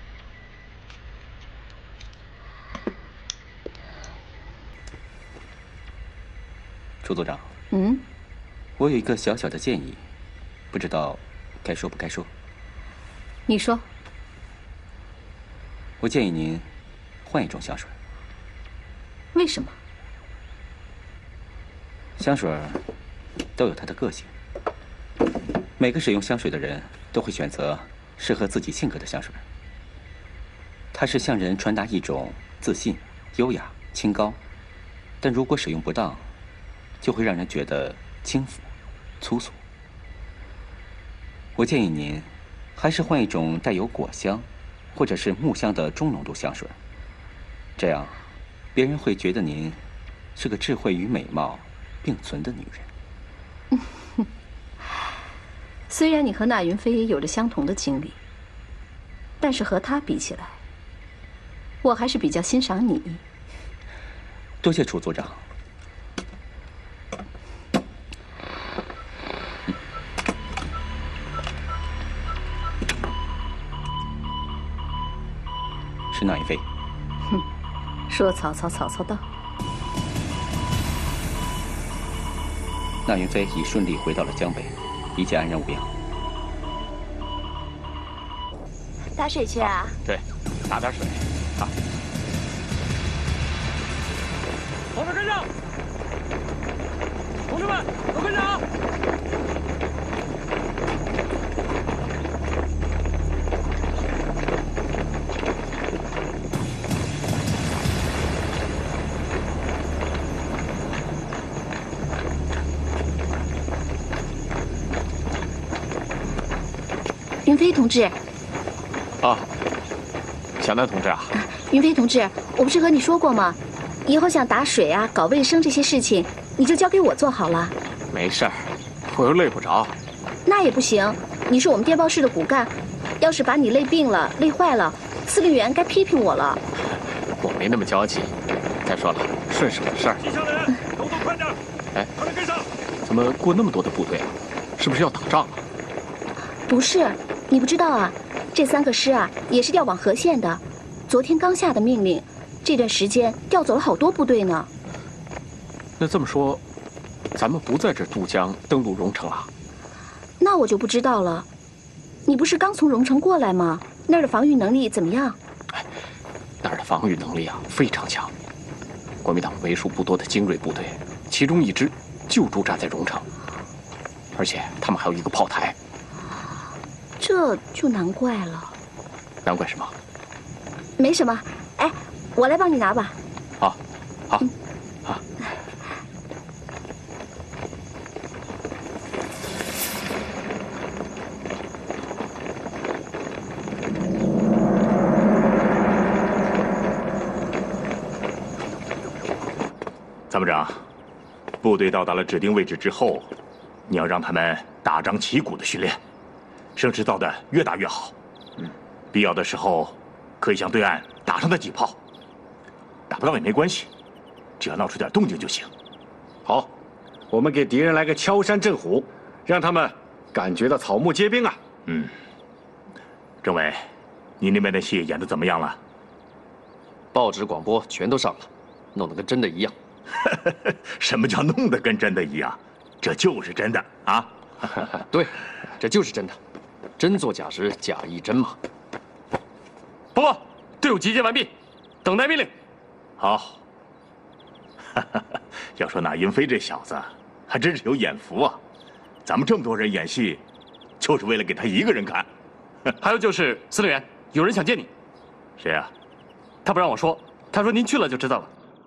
楚组长， 嗯， 我有一个小小的建议，不知道该说不该说。 你说。 我建议您换一种香水。 为什么？ 香水都有它的个性，每个使用香水的人都会选择适合自己性格的香水。它是向人传达一种自信、优雅、清高，但如果使用不当，就会让人觉得轻浮、粗俗。我建议您还是换一种带有果香或者是木香的中浓度香水，这样别人会觉得您是个智慧与美貌并存的女人。 虽然你和那云飞也有着相同的经历，但是和他比起来，我还是比较欣赏你。 多谢楚组长。是那云飞。 哼，说曹操，曹操到。 那云飞已顺利回到了江北，一切安然无恙。 打水去啊？ 对，打点水。啊！同志跟上！同志们，都跟上！ 云飞同志。 啊，小南同志啊。 云飞同志，我不是和你说过吗？以后想打水啊、搞卫生这些事情，你就交给我做好了。 没事儿，我又累不着。 那也不行，你是我们电报室的骨干，要是把你累病了、累坏了，司令员该批评我了。 我没那么娇气。再说了，顺手的事儿。 记下来，动作快点！ 哎， 快点跟上！ 怎么过那么多的部队啊？是不是要打仗啊？ 不是，你不知道啊，这三个师啊也是调往河县的。昨天刚下的命令，这段时间调走了好多部队呢。 那这么说，咱们不在这渡江登陆荣城了？ 那我就不知道了。你不是刚从荣城过来吗？那儿的防御能力怎么样？ 哎，那儿的防御能力啊非常强。国民党为数不多的精锐部队，其中一支就驻扎在荣城。 而且他们还有一个炮台。 这就难怪了。 难怪什么？ 没什么。哎，我来帮你拿吧。 好，好， 嗯、 好。 参谋长，部队到达了指定位置之后，你要让他们大张旗鼓的训练，声势造的越大越好。嗯，必要的时候可以向对岸打上那几炮，打不到也没关系，只要闹出点动静就行。 好，我们给敌人来个敲山震虎，让他们感觉到草木皆兵啊！ 嗯，政委，你那边的戏演的怎么样了？ 报纸、广播全都上了，弄得跟真的一样。 什么叫弄得跟真的一样？这就是真的啊！ 对，这就是真的，真作假时，假亦真嘛。 报告，队伍集结完毕，等待命令。 好。要说那云飞这小子，还真是有眼福啊！咱们这么多人演戏，就是为了给他一个人看。 还有就是，司令员，有人想见你。 谁啊？ 他不让我说，他说您去了就知道了。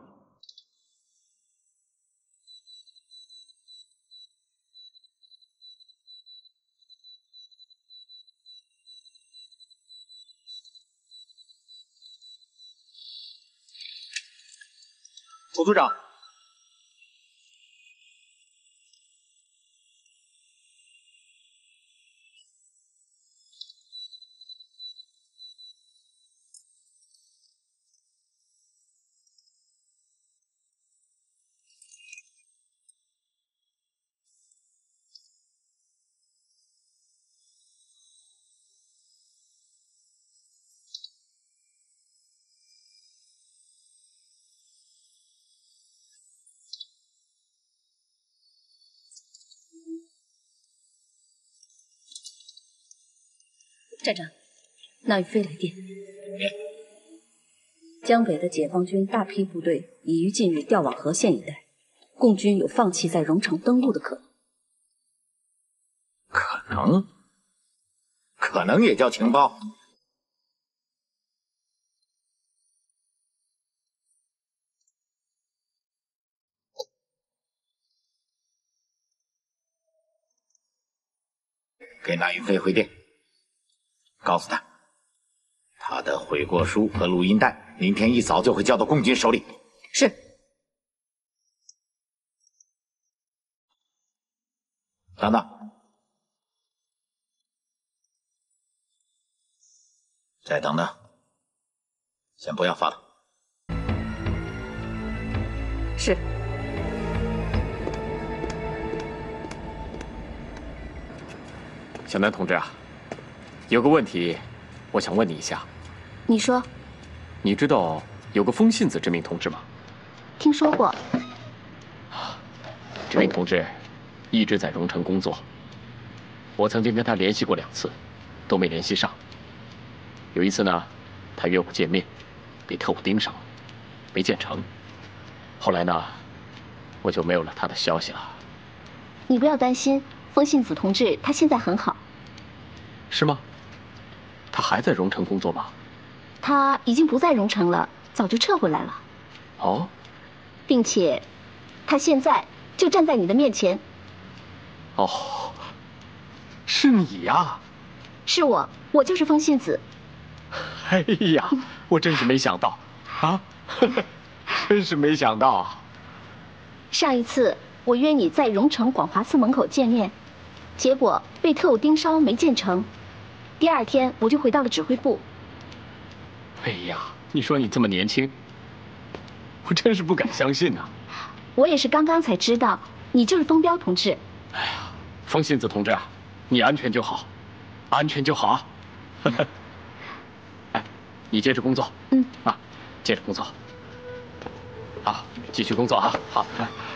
总组长， 站长，那宇飞来电。江北的解放军大批部队已于近日调往和县一带，共军有放弃在荣城登陆的可能。 可能？可能也叫情报？给那云飞回电。告诉他，他的悔过书和录音带，明天一早就会交到共军手里。 是。 等等，再等等，先不要发了。 是。 小南同志啊。有个问题，我想问你一下。 你说。 你知道有个风信子这名同志吗？ 听说过。 这名同志一直在荣城工作，我曾经跟他联系过两次，都没联系上。有一次呢，他约我见面，被特务盯上了，没见成。后来呢，我就没有了他的消息了。 你不要担心，风信子同志他现在很好。 是吗？他还在荣城工作吗？ 他已经不在荣城了，早就撤回来了。 哦， 并且，他现在就站在你的面前。 哦，是你呀？ 是我，我就是风信子。 哎呀，我真是没想到啊，真是没想到。 上一次我约你在荣城广华寺门口见面，结果被特务盯梢，没见成。第二天我就回到了指挥部。 哎呀，你说你这么年轻，我真是不敢相信呐。 我也是刚刚才知道，你就是风彪同志。 哎呀，风信子同志啊，你安全就好，安全就好啊。哎，你接着工作。 嗯。 啊，接着工作。好，继续工作啊。好。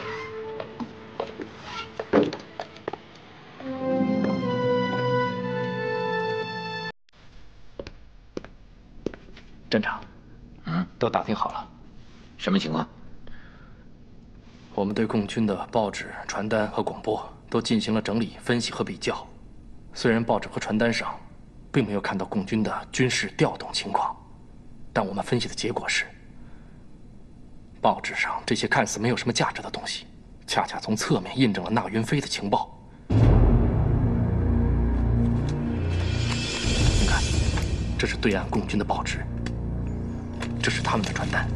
站长， 嗯， 都打听好了。 什么情况？ 我们对共军的报纸、传单和广播都进行了整理、分析和比较。虽然报纸和传单上并没有看到共军的军事调动情况，但我们分析的结果是，报纸上这些看似没有什么价值的东西，恰恰从侧面印证了纳云飞的情报。你看，这是对岸共军的报纸，这是他们的传单。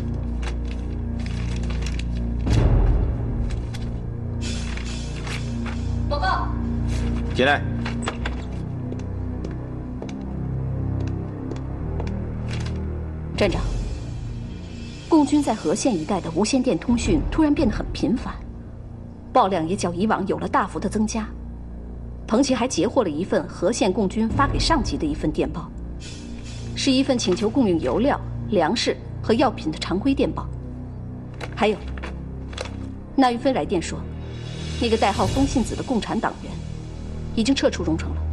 报告。 进来。 站长，共军在和县一带的无线电通讯突然变得很频繁，爆量也较以往有了大幅的增加。彭奇还截获了一份和县共军发给上级的一份电报，是一份请求供应油料、粮食和药品的常规电报。还有，纳云飞来电说，那个代号风信子的共产党员已经撤出荣城了。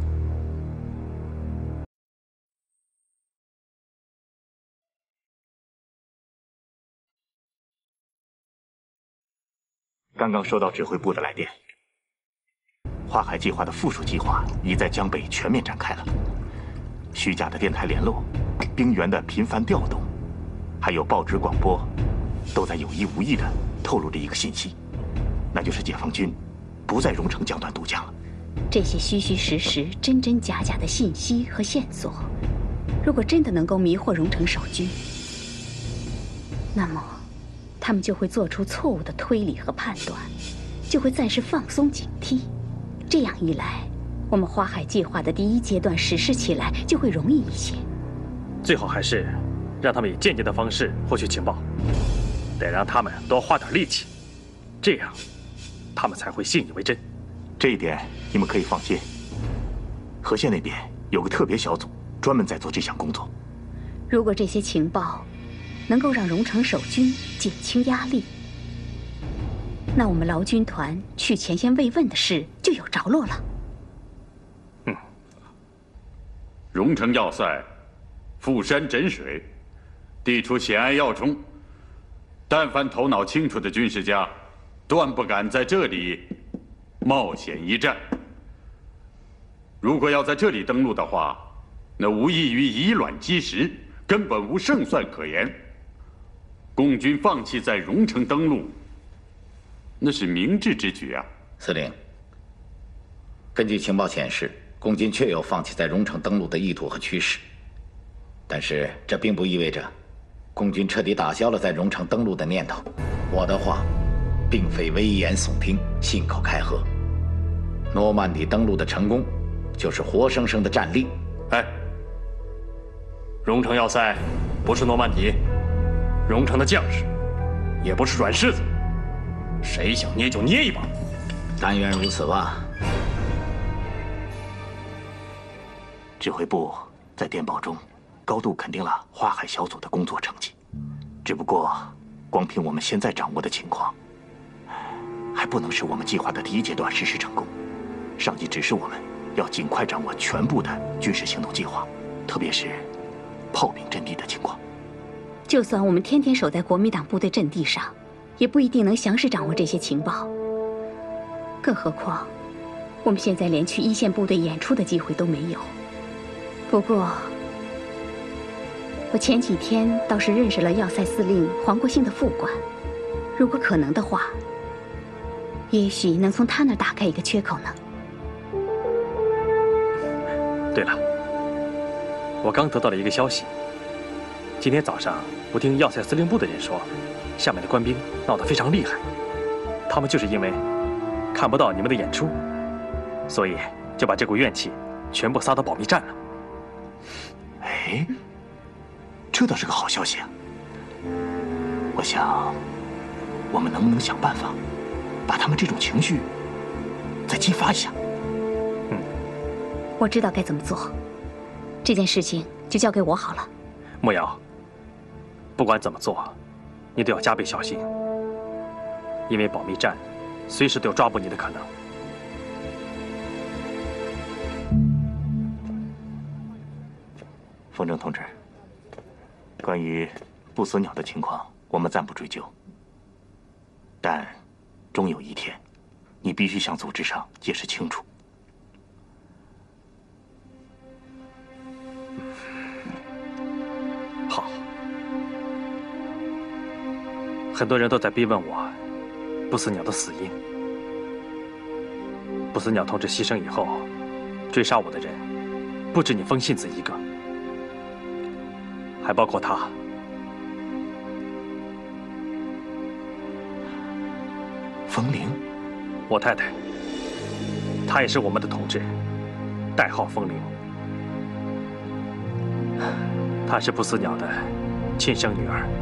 刚刚收到指挥部的来电，花海计划的附属计划已在江北全面展开了。虚假的电台联络、兵员的频繁调动，还有报纸广播，都在有意无意地透露着一个信息，那就是解放军不在荣城江段渡江了。 这些虚虚实实、真真假假的信息和线索，如果真的能够迷惑荣城守军，那么他们就会做出错误的推理和判断，就会暂时放松警惕。这样一来，我们花海计划的第一阶段实施起来就会容易一些。 最好还是让他们以间接的方式获取情报，得让他们多花点力气，这样他们才会信以为真。 这一点你们可以放心，和县那边有个特别小组专门在做这项工作。 如果这些情报能够让荣城守军减轻压力，那我们劳军团去前线慰问的事就有着落了。 嗯，荣城要塞富山枕水，地处险隘要冲，但凡头脑清楚的军事家，断不敢在这里冒险一战。如果要在这里登陆的话，那无异于以卵击石，根本无胜算可言。共军放弃在荣城登陆，那是明智之举啊！ 司令，根据情报显示，共军确有放弃在荣城登陆的意图和趋势，但是这并不意味着共军彻底打消了在荣城登陆的念头。我的话，并非危言耸听、信口开河。诺曼底登陆的成功，就是活生生的战例。 哎，荣城要塞不是诺曼底。荣城的将士也不是软柿子，谁想捏就捏一把。 但愿如此吧。 指挥部在电报中高度肯定了花海小组的工作成绩，只不过光凭我们现在掌握的情况，还不能使我们计划的第一阶段实施成功。上级指示我们要尽快掌握全部的军事行动计划，特别是炮兵阵地的情况。 就算我们天天守在国民党部队阵地上，也不一定能详实掌握这些情报。更何况，我们现在连去一线部队演出的机会都没有。不过，我前几天倒是认识了要塞司令黄国兴的副官，如果可能的话，也许能从他那儿打开一个缺口呢。 对了，我刚得到了一个消息，今天早上我听要塞司令部的人说，下面的官兵闹得非常厉害，他们就是因为看不到你们的演出，所以就把这股怨气全部撒到保密站了。 哎，这倒是个好消息啊！我想，我们能不能想办法，把他们这种情绪再激发一下？ 嗯，我知道该怎么做，这件事情就交给我好了。 莫瑶，不管怎么做，你都要加倍小心，因为保密站随时都有抓捕你的可能。 风筝同志，关于不死鸟的情况，我们暂不追究。但终有一天， 你必须向组织上解释清楚。 好。很多人都在逼问我，不死鸟的死因。不死鸟同志牺牲以后，追杀我的人，不止你风信子一个，还包括他。 风铃， 我太太，她也是我们的同志，代号风铃。她是不死鸟的亲生女儿。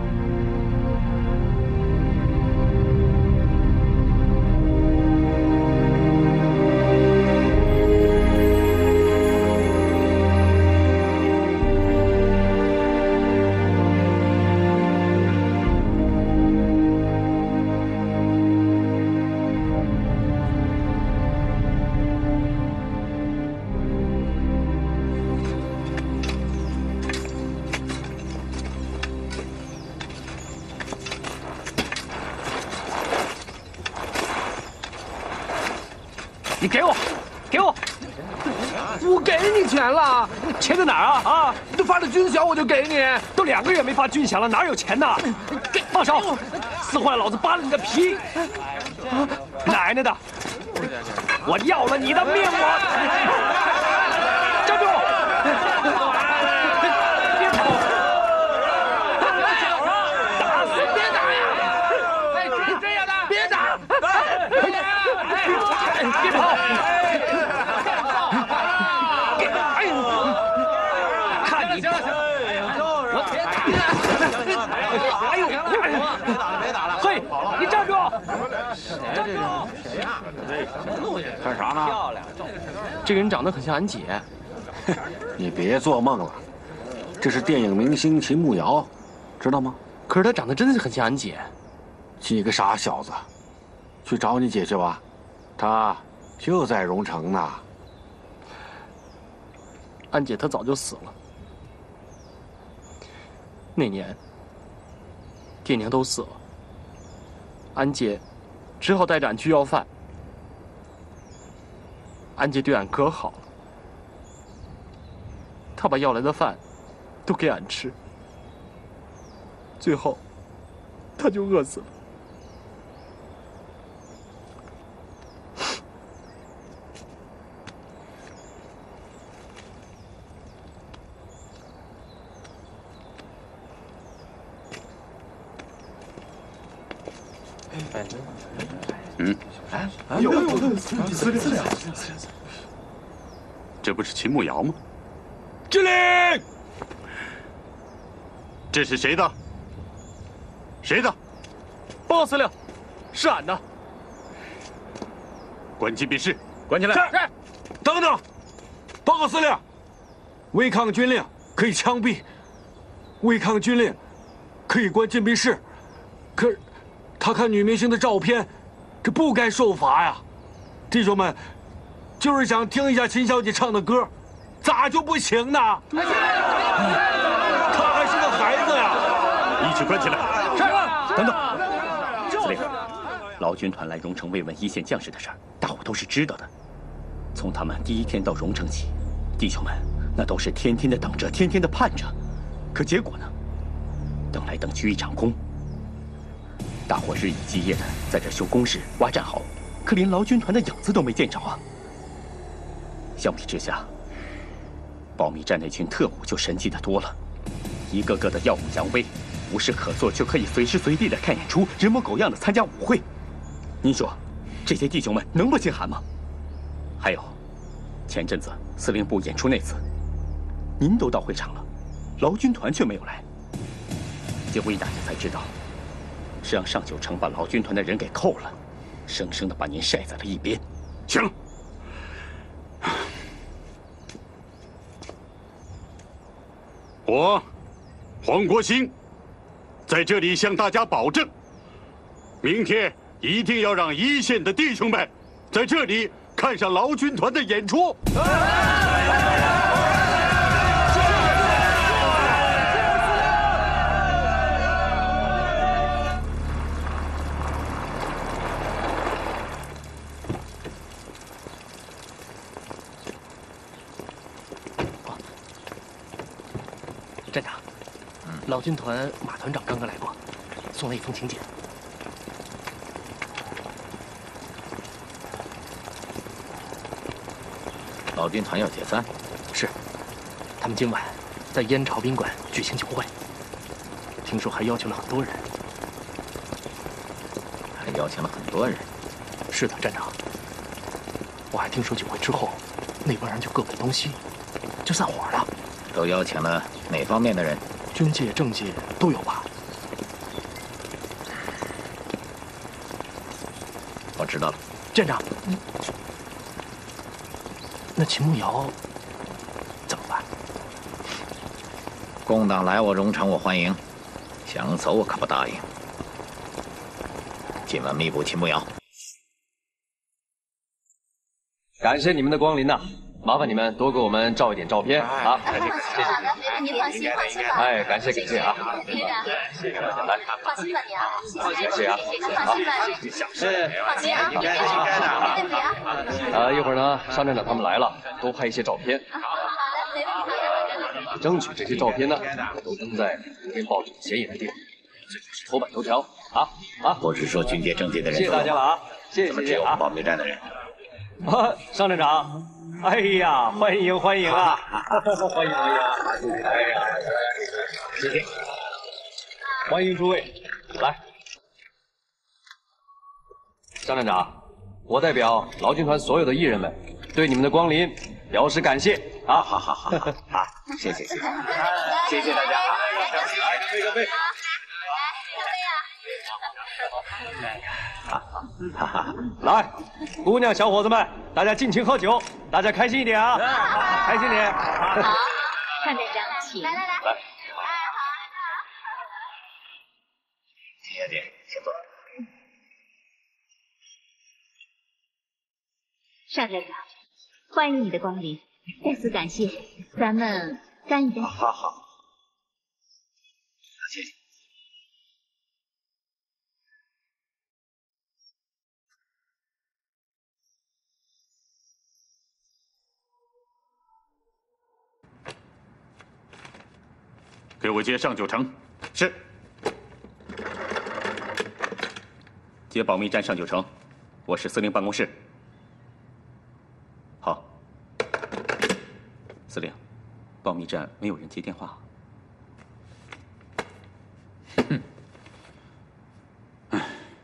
你给我，给我！我给你钱了，钱在哪儿啊？啊，都发了军饷我就给你。都两个月没发军饷了，哪有钱呢？放手！撕坏了老子扒了你的皮！奶奶的！我要了你的命！我站住！别跑！打死！别打呀！哎，这样的，别打！别跑！哎呦！看你！我别打！哎呦！别打了，别打了！嘿，你站住！站住！谁呀？ 干啥呢？ 漂亮！这个人长得很像安姐。 你别做梦了，这是电影明星秦慕瑶，知道吗？ 可是她长得真的很像安姐。 几个傻小子，去找你姐去吧，她就在荣城呢。 安姐她早就死了。那年，爹娘都死了，安姐只好带着俺去要饭。安姐对俺可好了，她把要来的饭都给俺吃，最后她就饿死了。 嗯， 哎，有有司令司令司令， 这不是秦慕瑶吗？ 司令， 这是谁的？谁的？ 报告司令，是俺的。 关禁闭室， 关起来。 是。等等，报告司令，违抗军令可以枪毙，违抗军令可以关禁闭室。可，他看女明星的照片。这不该受罚呀，弟兄们，就是想听一下秦小姐唱的歌，咋就不行呢？她还是个孩子呀！ 一起关起来。 是。等等，司令，劳军团来荣城慰问一线将士的事儿，大伙都是知道的。从他们第一天到荣城起，弟兄们那都是天天的等着，天天的盼着。可结果呢？等来等去一场空。大伙日以继夜的在这修工事、挖战壕，可连劳军团的影子都没见着啊！相比之下，保密站那群特务就神气的多了，一个个的耀武扬威，无事可做就可以随时随地的看演出，人模狗样的参加舞会。您说，这些弟兄们能不心寒吗？还有，前阵子司令部演出那次，您都到会场了，劳军团却没有来。结果一打听才知道。是让上九城把劳军团的人给扣了，生生的把您晒在了一边。 行，我黄国兴在这里向大家保证，明天一定要让一线的弟兄们在这里看上劳军团的演出。 站长，老军团马团长刚刚来过，送了一封请柬。 老军团要解散？ 是，他们今晚在燕巢宾馆举行酒会，听说还邀请了很多人。 还邀请了很多人？ 是的，站长。我还听说酒会之后，那帮人就各奔东西，就散伙了。 都邀请了哪方面的人？ 军界、政界都有吧？ 我知道了， 站长。那秦慕瑶怎么办？ 共党来我荣城，我欢迎；想走，我可不答应。今晚密捕秦慕瑶。 感谢你们的光临呐、啊，麻烦你们多给我们照一点照片啊！谢谢，谢谢。 您放心，放心吧。 哎，感谢感谢啊！ 连长， 谢谢大家，来， 放心吧，你啊， 谢谢啊， 放心吧， 是， 放心啊，别别别别别啊！ 呃，一会儿呢，商站长他们来了，多拍一些照片，争取这些照片呢都登在每天报纸显眼的地方，最好是头版头条啊啊！ 不是说军界、政界的人， 谢谢大家了啊，谢谢谢谢啊！ 保密站的人。 啊，商站长，哎呀，欢迎欢迎啊，欢迎欢迎，哎呀，谢谢，欢迎诸位，来，商站长，我代表劳军团所有的艺人们，对你们的光临表示感谢啊！ 好好好，好，谢谢谢谢，谢谢大家啊！ 来，干杯干杯！ 哈哈， 来，姑娘小伙子们，大家尽情喝酒，大家开心一点啊，开心点。 好，单站长，请来来来， 来， 谢谢，请坐。 单站长，欢迎你的光临，再次感谢，咱们干一杯。 好好，谢谢。 给我接上九城。是。 接保密站上九城，我是司令办公室。好。司令，保密站没有人接电话。 哼。唉。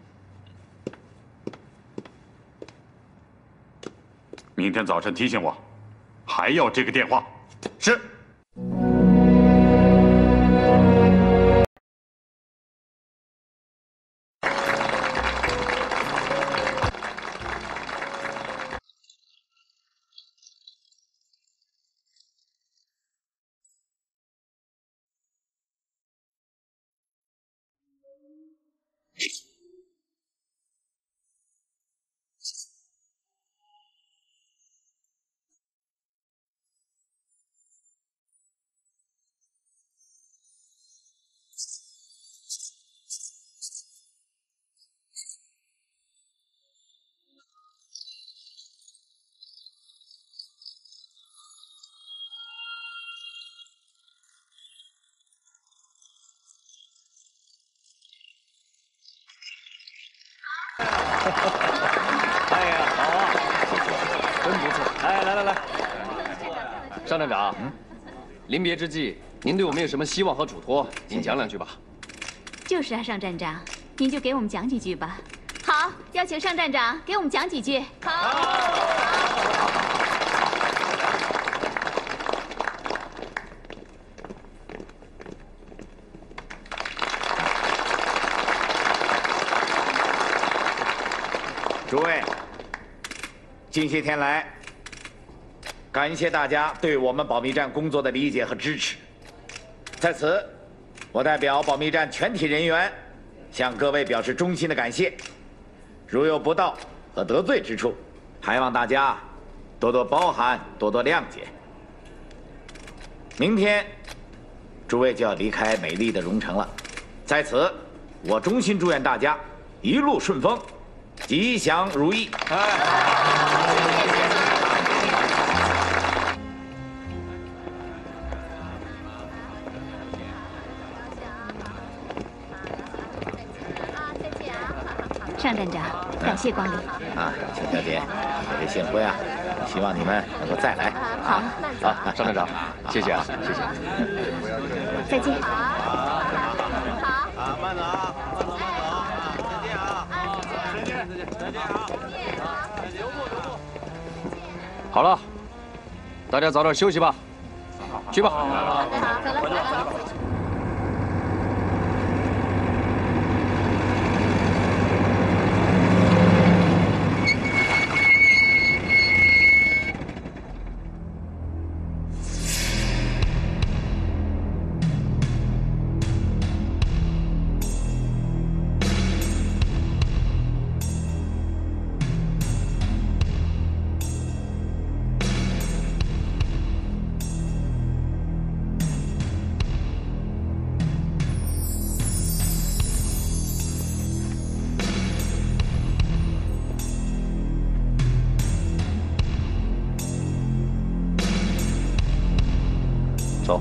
明天早晨提醒我，还要这个电话。是。 哎呀，好啊，真不错。哎，来来来，商站长，嗯，临别之际，您对我们有什么希望和嘱托？您讲两句吧。 就是啊，上站长，您就给我们讲几句吧。好，邀请上站长给我们讲几句。好。 诸位，近些天来，感谢大家对我们保密站工作的理解和支持。在此，我代表保密站全体人员，向各位表示衷心的感谢。如有不到和得罪之处，还望大家多多包涵，多多谅解。明天，诸位就要离开美丽的荣城了。在此，我衷心祝愿大家一路顺风。吉祥如意！ 向站长，感谢光临。 啊，秦小姐，这幸会啊！希望你们能够再来。 好， 好，张站长，谢谢啊，谢谢。 再见。 啊，慢走啊，慢走，慢走，再见啊！再见，再见，再见啊！留步，留步。 好了，大家早点休息吧，去吧。 好，走了，走了。 走。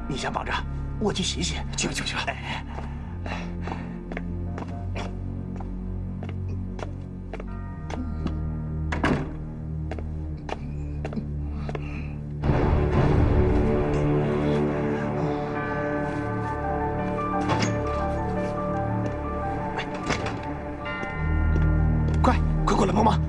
你先绑着，我去洗洗。 去吧去吧去吧。 哎 快过来帮忙！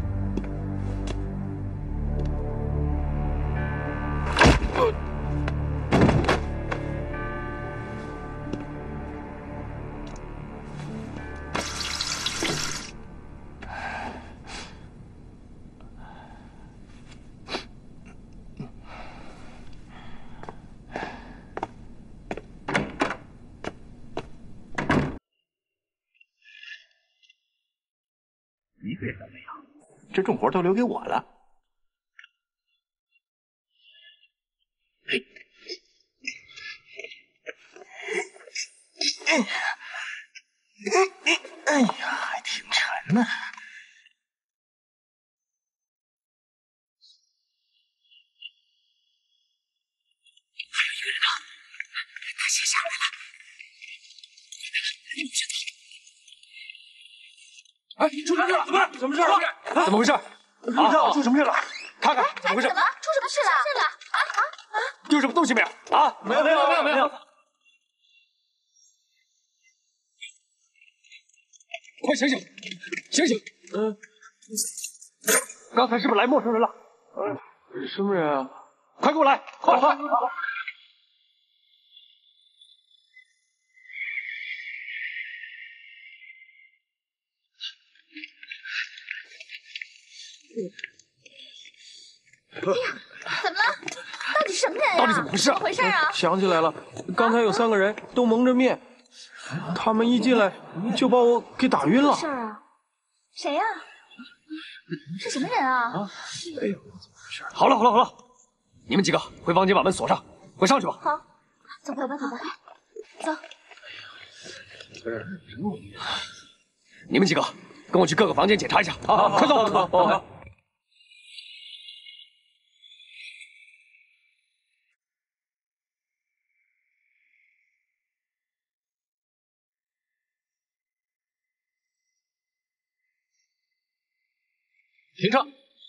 一个人都没有。 这重活都留给我了。哎，哎呀，还挺沉呢。还有一个人呢，他先下来了。 哎，出什么事了？怎么事？怎么事？ 怎么回事？ 啊，出什么事了？看看怎么回事？ 什么？出什么事了？是了？啊啊啊！ 有什么东西没有？啊， 没有没有没有没有。 快醒醒，醒醒！嗯，刚才是不是来陌生人了？呃，什么人啊？快给我来！快快！ 哎呀，怎么了？到底什么人啊？ 到底怎么回事？ 怎么回事啊？ 想起来了，刚才有三个人都蒙着面，他们一进来就把我给打晕了。 什么事啊？谁呀？是什么人啊？啊！ 哎呦，好了好了好了，你们几个回房间把门锁上，快上去吧。 好，走吧走吧走吧，走。 你们几个跟我去各个房间检查一下。好，好，快走！好，好。 停车！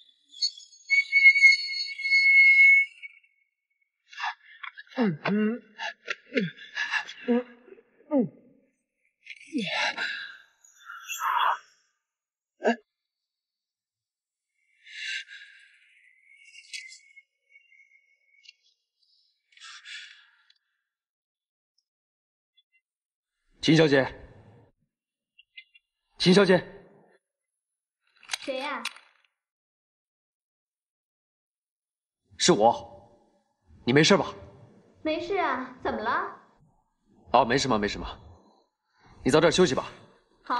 嗯嗯嗯嗯。哎，秦小姐，秦小姐， 谁呀？ 是我，你没事吧？ 没事啊，怎么了？ 哦，没什么，没什么。你早点休息吧。 好。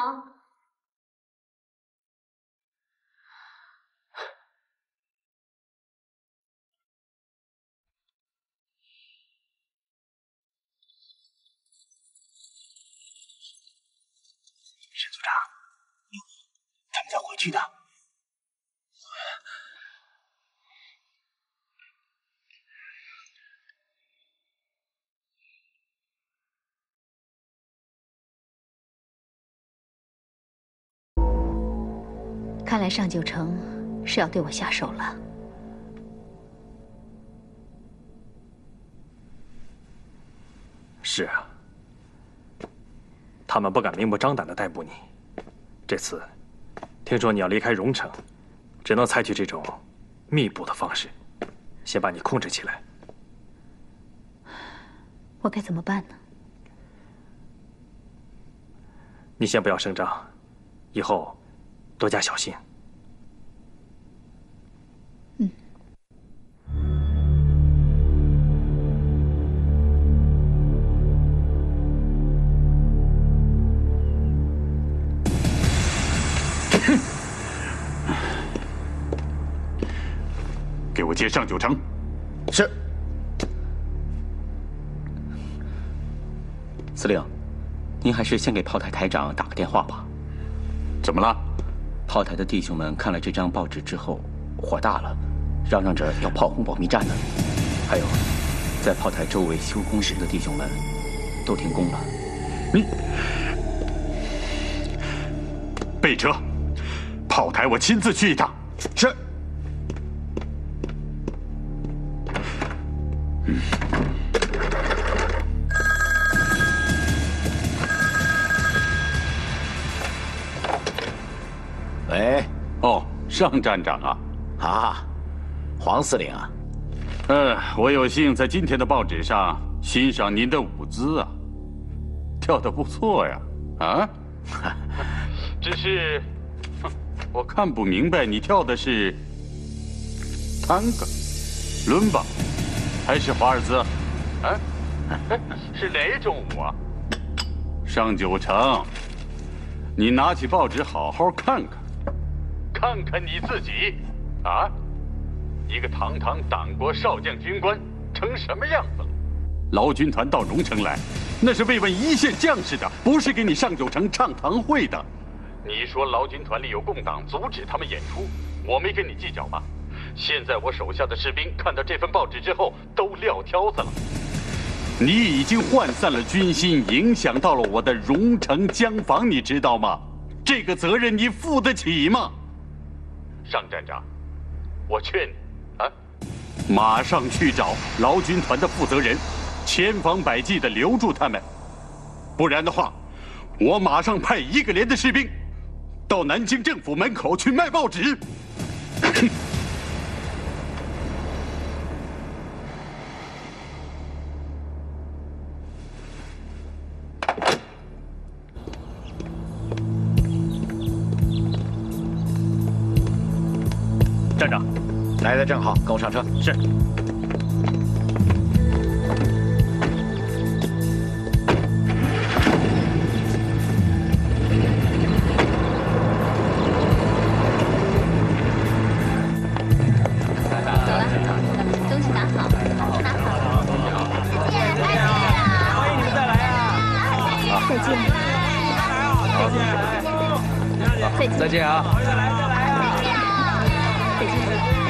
沈组长，他们在回去呢。 看来上九成是要对我下手了。 是啊，他们不敢明目张胆的逮捕你。这次听说你要离开荣城，只能采取这种密捕的方式，先把你控制起来。 我该怎么办呢？ 你先不要声张，以后多加小心。 给我接上九成。 是。司令，您还是先给炮台台长打个电话吧。 怎么了？ 炮台的弟兄们看了这张报纸之后，火大了，嚷嚷着要炮轰保密站呢。还有， 在炮台周围修工时的弟兄们都停工了。 你备车，炮台我亲自去一趟。是。嗯。 喂。 哦，尚站长啊。 啊，黄司令啊。 呃，我有幸在今天的报纸上欣赏您的舞姿啊，跳得不错呀，啊？只是，我看不明白你跳的是探戈、伦巴，还是华尔兹？啊？是哪种舞啊？上九成，你拿起报纸好好看看，看看你自己，啊？一个堂堂党国少将军官成什么样子了？劳军团到荣城来，那是慰问一线将士的，不是给你上九城唱堂会的。你说劳军团里有共党，阻止他们演出，我没跟你计较吧？现在我手下的士兵看到这份报纸之后，都撂挑子了。你已经涣散了军心，影响到了我的荣城江防，你知道吗？这个责任你负得起吗？上站长，我劝你。啊！马上去找劳军团的负责人，千方百计地留住他们，不然的话，我马上派一个连的士兵到南京政府门口去卖报纸。 站长。 来的正好，跟我上车。 是。 东西拿好，拿好。再见，再见啊！欢迎你们再来啊！再见。再见。 再见啊！ 再来，再来啊！再见。再见。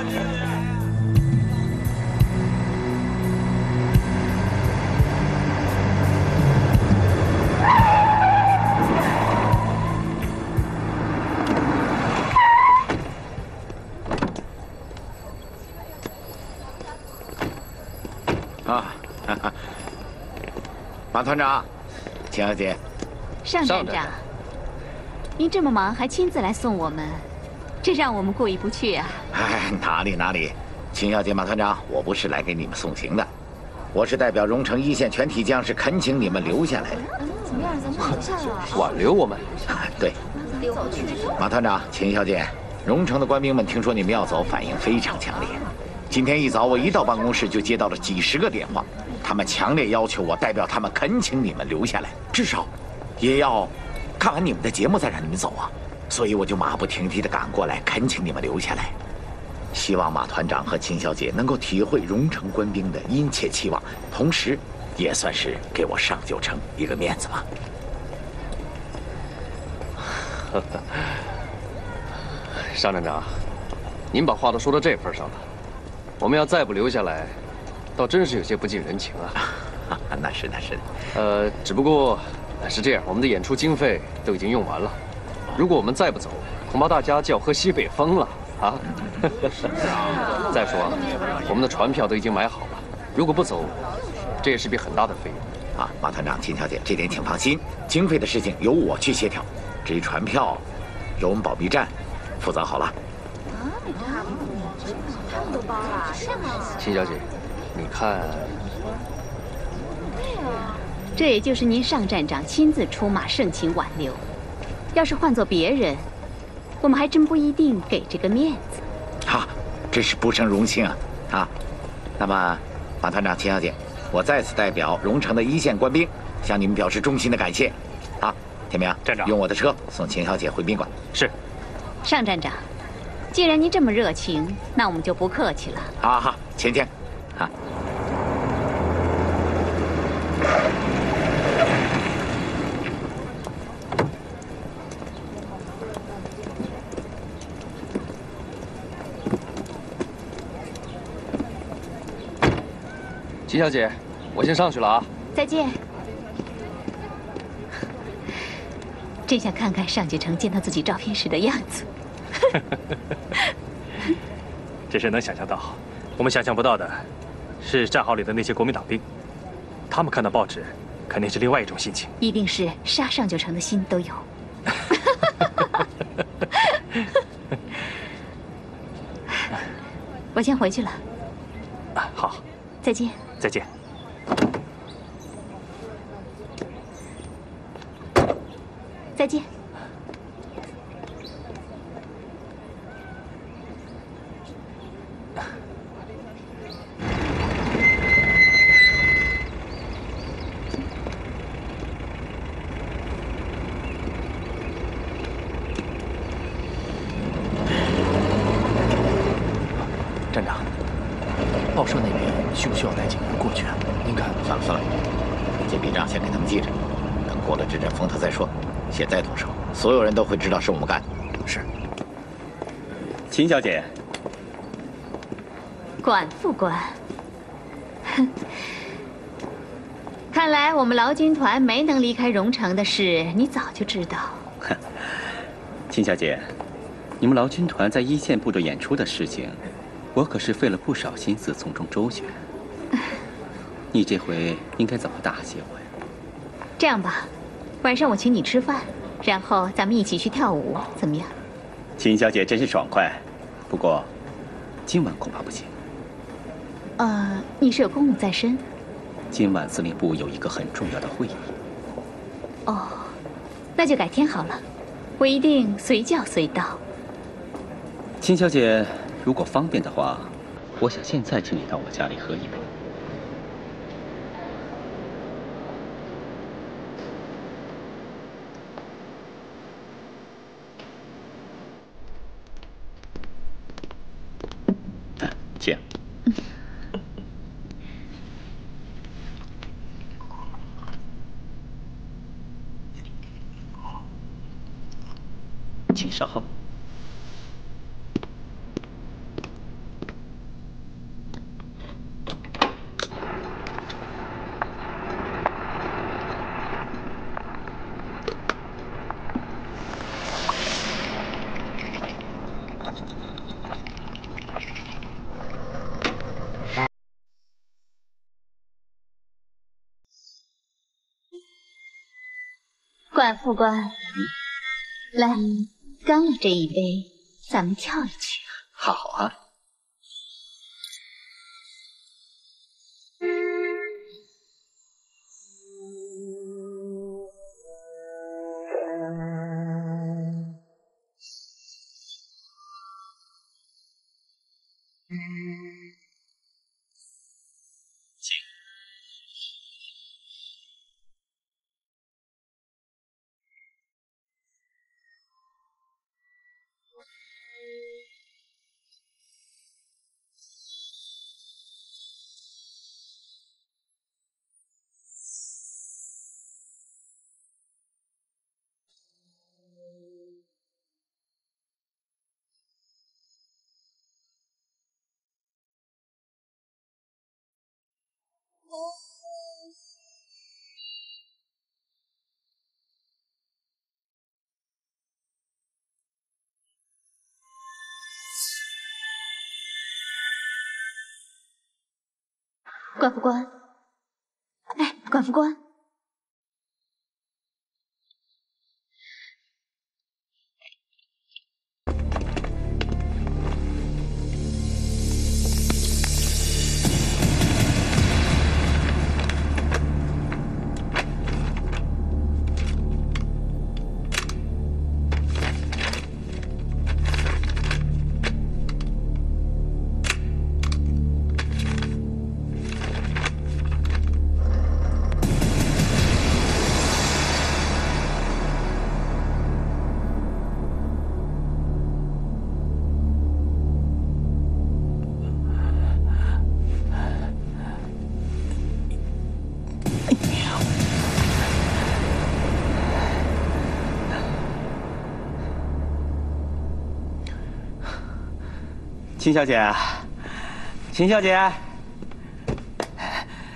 啊，哈哈，马团长，秦小姐， 尚站长，您这么忙还亲自来送我们，这让我们过意不去啊！ 哎，哪里哪里，秦小姐、马团长，我不是来给你们送行的，我是代表荣城一线全体将士恳请你们留下来的。 怎么样？咱们留下来啊？ 挽留我们？ 对。马团长、秦小姐，荣城的官兵们听说你们要走，反应非常强烈。今天一早，我一到办公室就接到了几十个电话，他们强烈要求我代表他们恳请你们留下来，至少也要看完你们的节目再让你们走啊。所以我就马不停蹄地赶过来，恳请你们留下来。希望马团长和秦小姐能够体会荣城官兵的殷切期望，同时也算是给我上九城一个面子吧。 尚站长，您把话都说到这份上了。我们要再不留下来，倒真是有些不近人情啊。 那是那是。 呃，只不过是这样，我们的演出经费都已经用完了，如果我们再不走，恐怕大家就要喝西北风了啊。再说啊，我们的船票都已经买好了，如果不走，这也是笔很大的费用。 啊，马团长、秦小姐，这点请放心，经费的事情由我去协调。至于船票，由我们保密站负责好了。 秦小姐，你看， 这也就是您尚站长亲自出马盛情挽留。要是换做别人，我们还真不一定给这个面子。 好，真是不胜荣幸啊！啊，那么，马团长、秦小姐，我再次代表荣城的一线官兵向你们表示衷心的感谢。啊，天明， 站长， 用我的车送秦小姐回宾馆。 是。 尚站长。既然您这么热情，那我们就不客气了。 好好，请请，啊。 秦小姐，我先上去了啊。 再见。真想看看尚继成见到自己照片时的样子。 这是能想象到，我们想象不到的，是战壕里的那些国民党兵，他们看到报纸，肯定是另外一种心情。 一定是杀尚就成的心都有。我先回去了。 啊，好， 再见。 再见。 再见。 站长，报社那边需不需要带警员过去啊？您看。 算了算了，这笔账先给他们记着，等过了这阵风头再说。现在动手，所有人都会知道是我们干的。 是。 秦小姐。 管副官。哼。看来我们劳军团没能离开荣城的事，你早就知道。 哼，秦小姐，你们劳军团在一线部队演出的事情，我可是费了不少心思从中周旋。你这回应该怎么答谢我呀？ 这样吧，晚上我请你吃饭，然后咱们一起去跳舞，怎么样？ 秦小姐真是爽快，不过今晚恐怕不行。 呃，你是有公务在身？ 今晚司令部有一个很重要的会议。 哦，那就改天好了，我一定随叫随到。 秦小姐，如果方便的话，我想现在请你到我家里喝一杯。请。请稍后。 管副官，来，干了这一杯，咱们跳一曲。 好啊。 管副官，哎，管副官，秦小姐，秦小姐，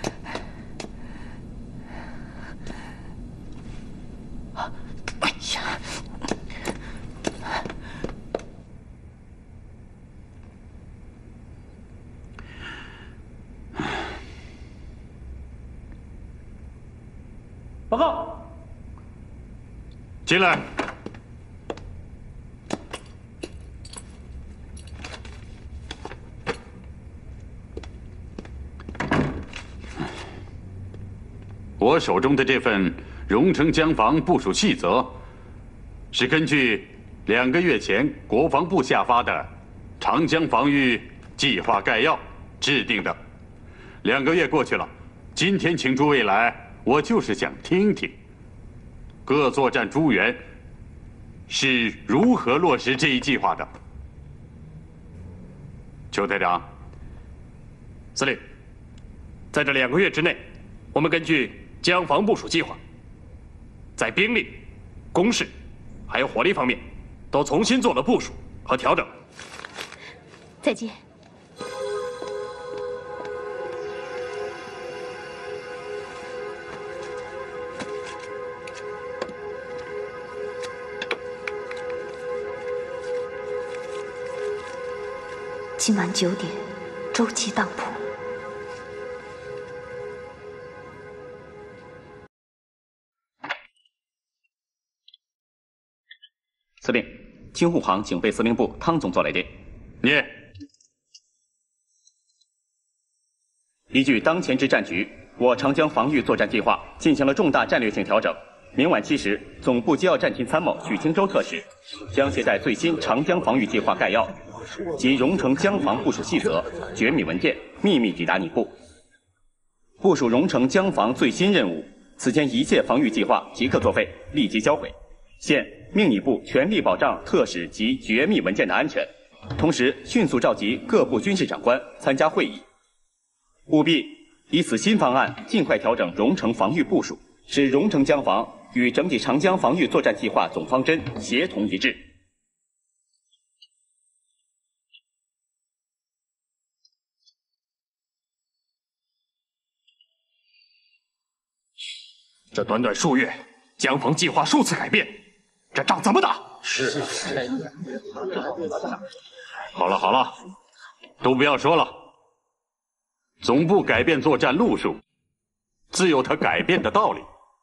报告。 进来。我手中的这份荣城江防部署细则，是根据两个月前国防部下发的长江防御计划概要制定的。两个月过去了，今天请诸位来，我就是想听听各作战诸员是如何落实这一计划的。邱队长， 司令，在这两个月之内，我们根据江防部署计划，在兵力、攻势还有火力方面，都重新做了部署和调整。 再见。今晚九点，周琦当铺。 司令，京沪杭警备司令部汤总做来电。 念。 依据当前之战局，我长江防御作战计划进行了重大战略性调整。明晚七时，总部机要战庭参谋许青州特使将携带最新长江防御计划概要及荣城江防部署细则、绝密文件，秘密抵达你部，部署荣城江防最新任务。此前一切防御计划即刻作废，立即销毁。现命你部全力保障特使及绝密文件的安全，同时迅速召集各部军事长官参加会议，务必以此新方案尽快调整荣城防御部署，使荣城江防与整体长江防御作战计划总方针协同一致。 这短短数月，江防计划数次改变，这仗怎么打？ 是。好了好了，都不要说了。总部改变作战路数，自有它改变的道理。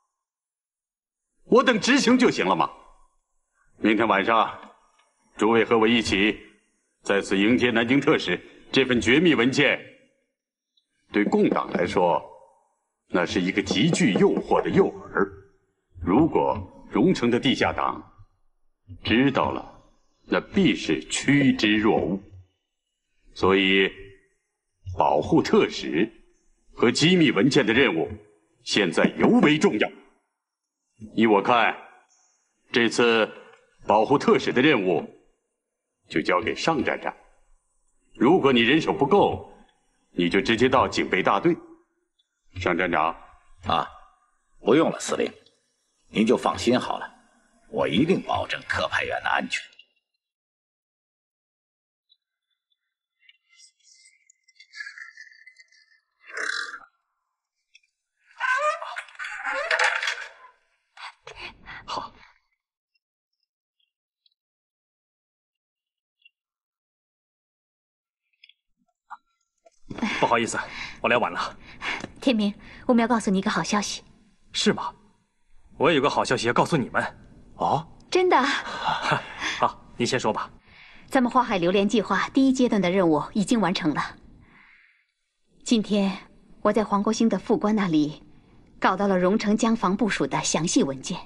我等执行就行了嘛。明天晚上，诸位和我一起在此迎接南京特使。这份绝密文件，对共党来说，那是一个极具诱惑的诱饵。如果荣城的地下党知道了，那必是趋之若鹜。所以，保护特使和机密文件的任务，现在尤为重要。依我看，这次保护特使的任务就交给尚站长。如果你人手不够，你就直接到警备大队。尚站长， 啊，不用了，司令，您就放心好了，我一定保证特派员的安全。 好。不好意思，我来晚了。 天明，我们要告诉你一个好消息。 是吗？我也有个好消息要告诉你们。哦， 真的？ 好，你先说吧。 咱们花海榴莲计划第一阶段的任务已经完成了。今天我在黄国兴的副官那里搞到了荣城江防部署的详细文件，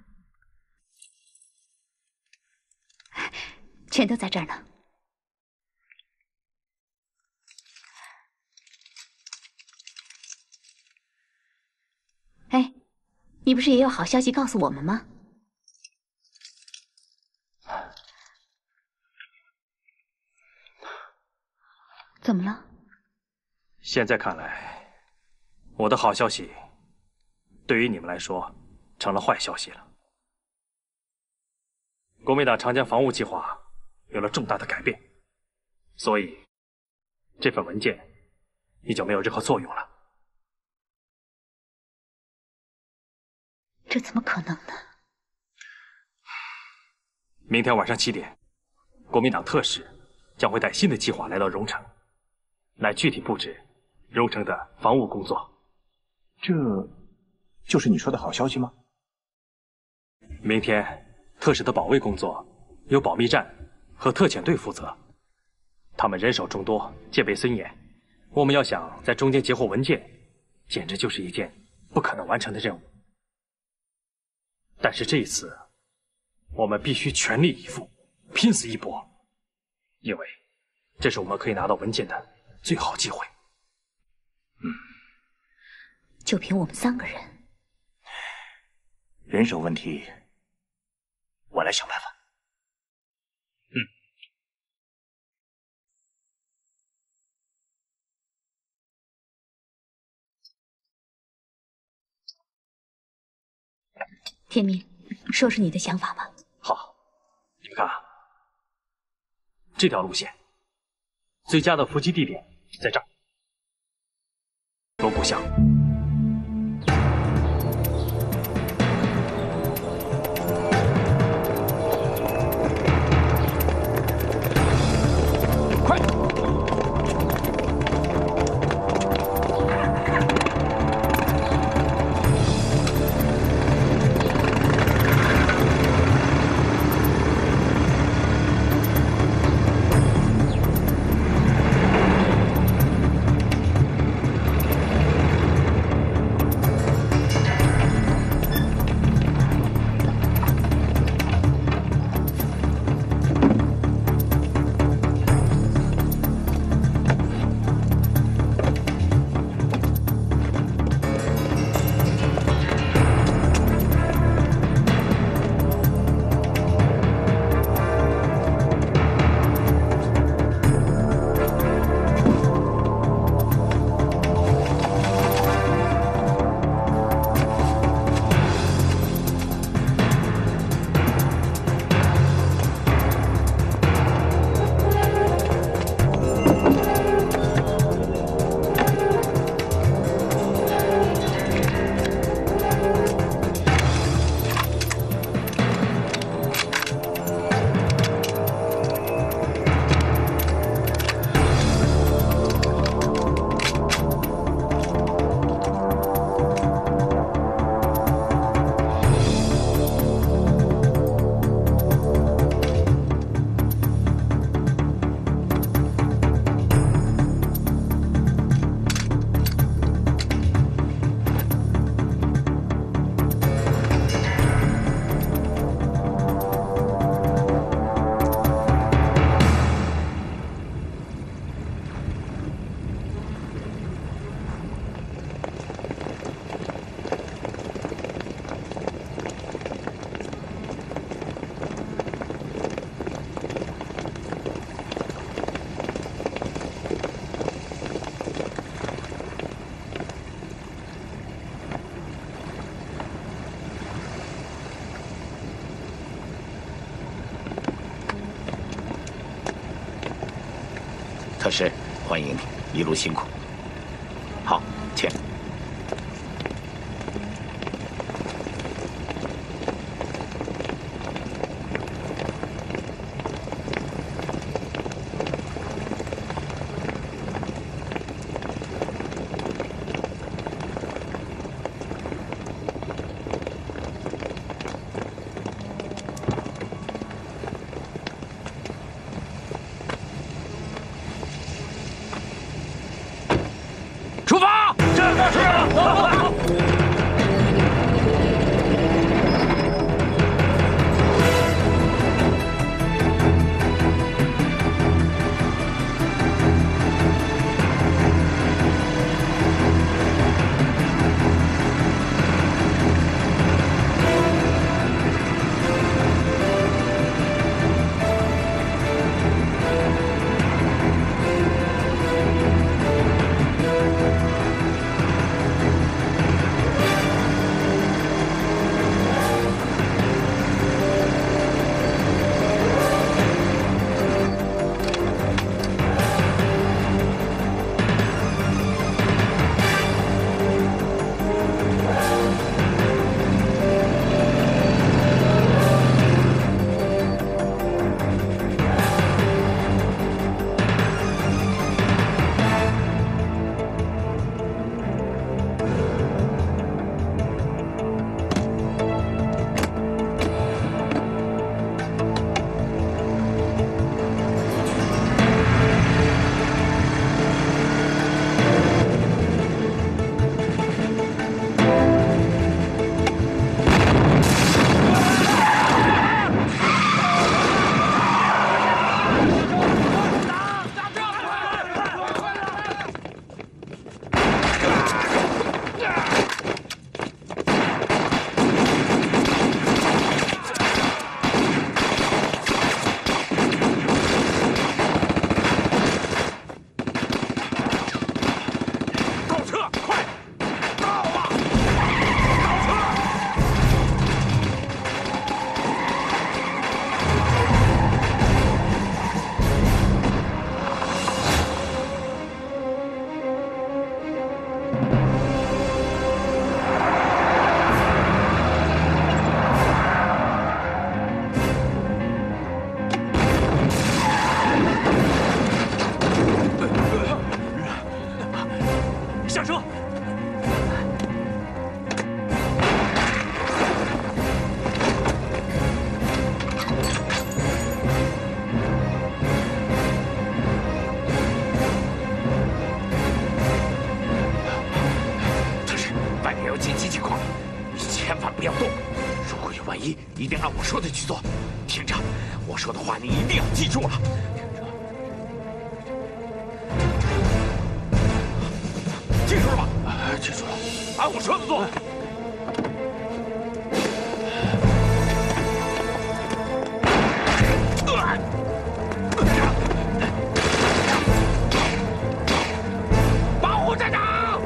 全都在这儿呢。哎，你不是也有好消息告诉我们吗？怎么了？ 现在看来，我的好消息对于你们来说成了坏消息了。国民党长江防务计划有了重大的改变，所以这份文件也就没有任何作用了。 这怎么可能呢？ 明天晚上七点，国民党特使将会带新的计划来到荣城，来具体布置荣城的防务工作。这就是你说的好消息吗？ 明天特使的保卫工作由保密站和特遣队负责，他们人手众多，戒备森严。我们要想在中间截获文件，简直就是一件不可能完成的任务。但是这一次，我们必须全力以赴，拼死一搏，因为这是我们可以拿到文件的最好机会。 嗯， 就凭我们三个人， 人手问题，我来想办法。 嗯。 天明，说说你的想法吧。 好，你们看啊，这条路线最佳的伏击地点在这儿，锣鼓巷。 快！ 特使，欢迎你，一路辛苦。好，请。 情况，你千万不要动。如果有万一，一定按我说的去做。听着，我说的话你一定要记住了。记住了吗？ 记住了。 按我说的做。 保护站长！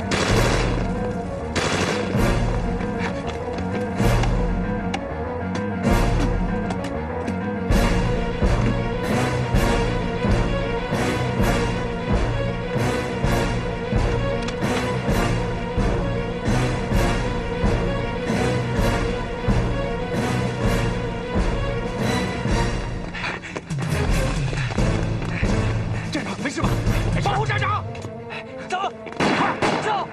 站长，没事吧？保护站长！走，快走！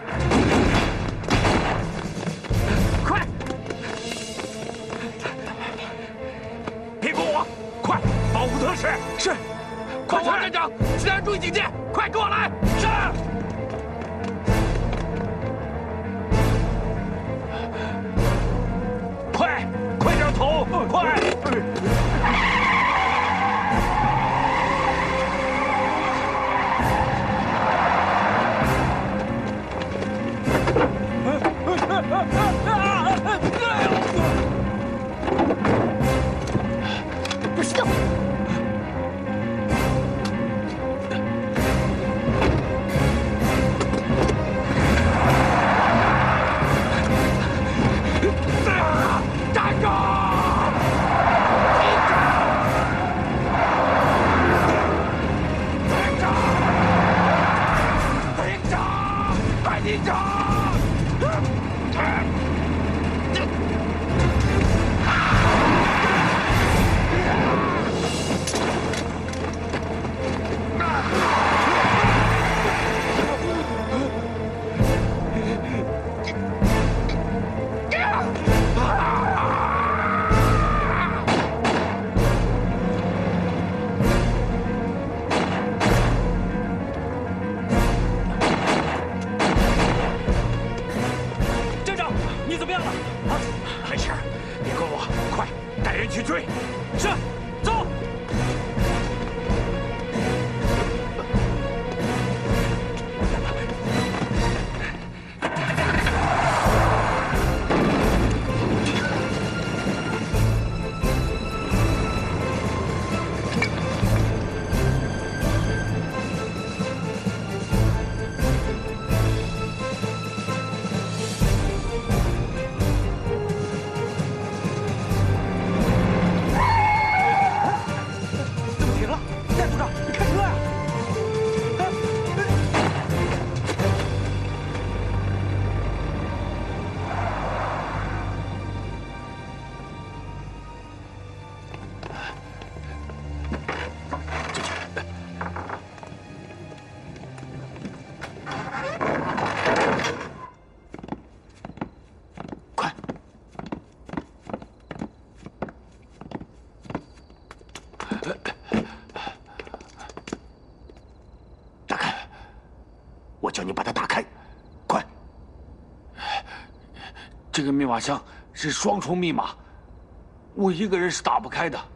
快！别过我！快，保护特使！是。保护站长，其他人注意警戒！快跟我来！是。快，快点投！快！ 不许动！ 站住！停着！停着！快停着！ 站长，你怎么样了？啊，没事，别管我，快带人去追。是，走。怎么停了？戴组长，你开车呀！进去。快！打开！我叫你把它打开，快！ 这个密码箱是双重密码，我一个人是打不开的。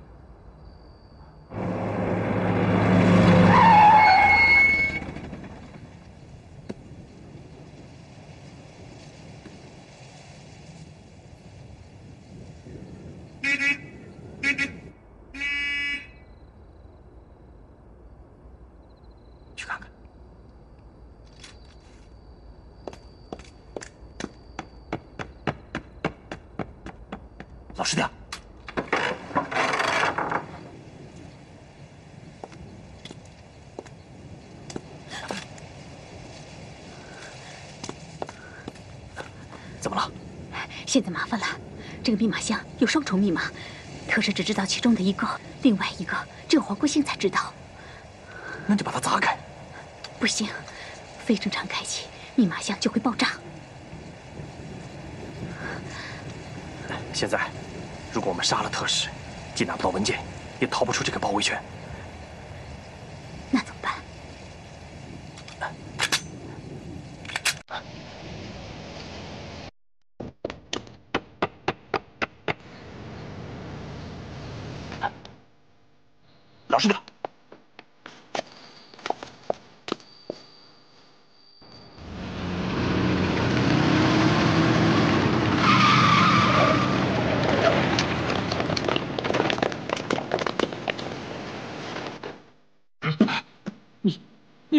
去看看。老实点。怎么了？ 现在麻烦了，这个密码箱有双重密码，特使只知道其中的一个，另外一个只有黄国兴才知道。 那就把它砸开。 不行，非正常开启，密码箱就会爆炸。 现在，如果我们杀了特使，既拿不到文件，也逃不出这个包围圈。 那怎么办？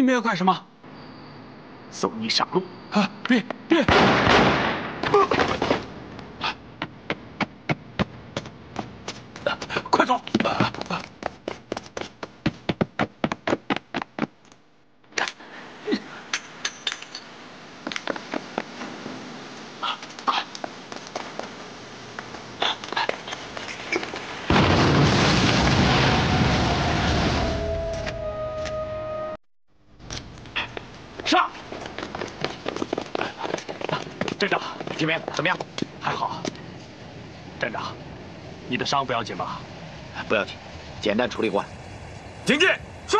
你们要干什么？ 送你上路。 啊！别别！快走！ 上！站长，金明怎么样？还好。站长，你的伤不要紧吧？ 不要紧，简单处理过。 警戒！是。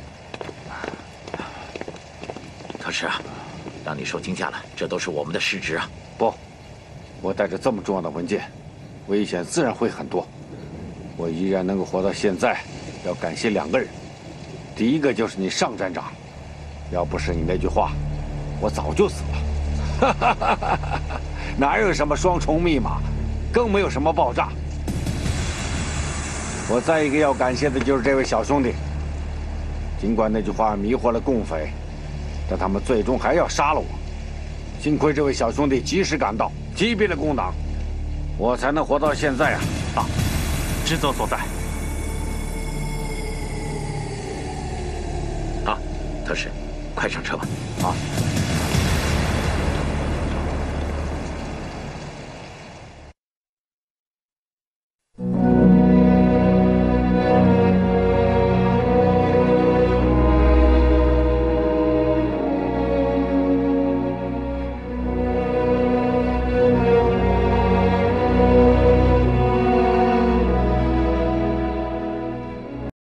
可是啊，让你受惊吓了，这都是我们的失职啊。 不，我带着这么重要的文件，危险自然会很多。我依然能够活到现在，要感谢两个人。第一个就是你上站长，要不是你那句话，我早就死了。哪有什么双重密码，更没有什么爆炸。我再一个要感谢的就是这位小兄弟。尽管那句话迷惑了共匪，但他们最终还要杀了我。幸亏这位小兄弟及时赶到，击毙了共党，我才能活到现在啊！ 啊，职责所在。 好，特使，快上车吧。 好。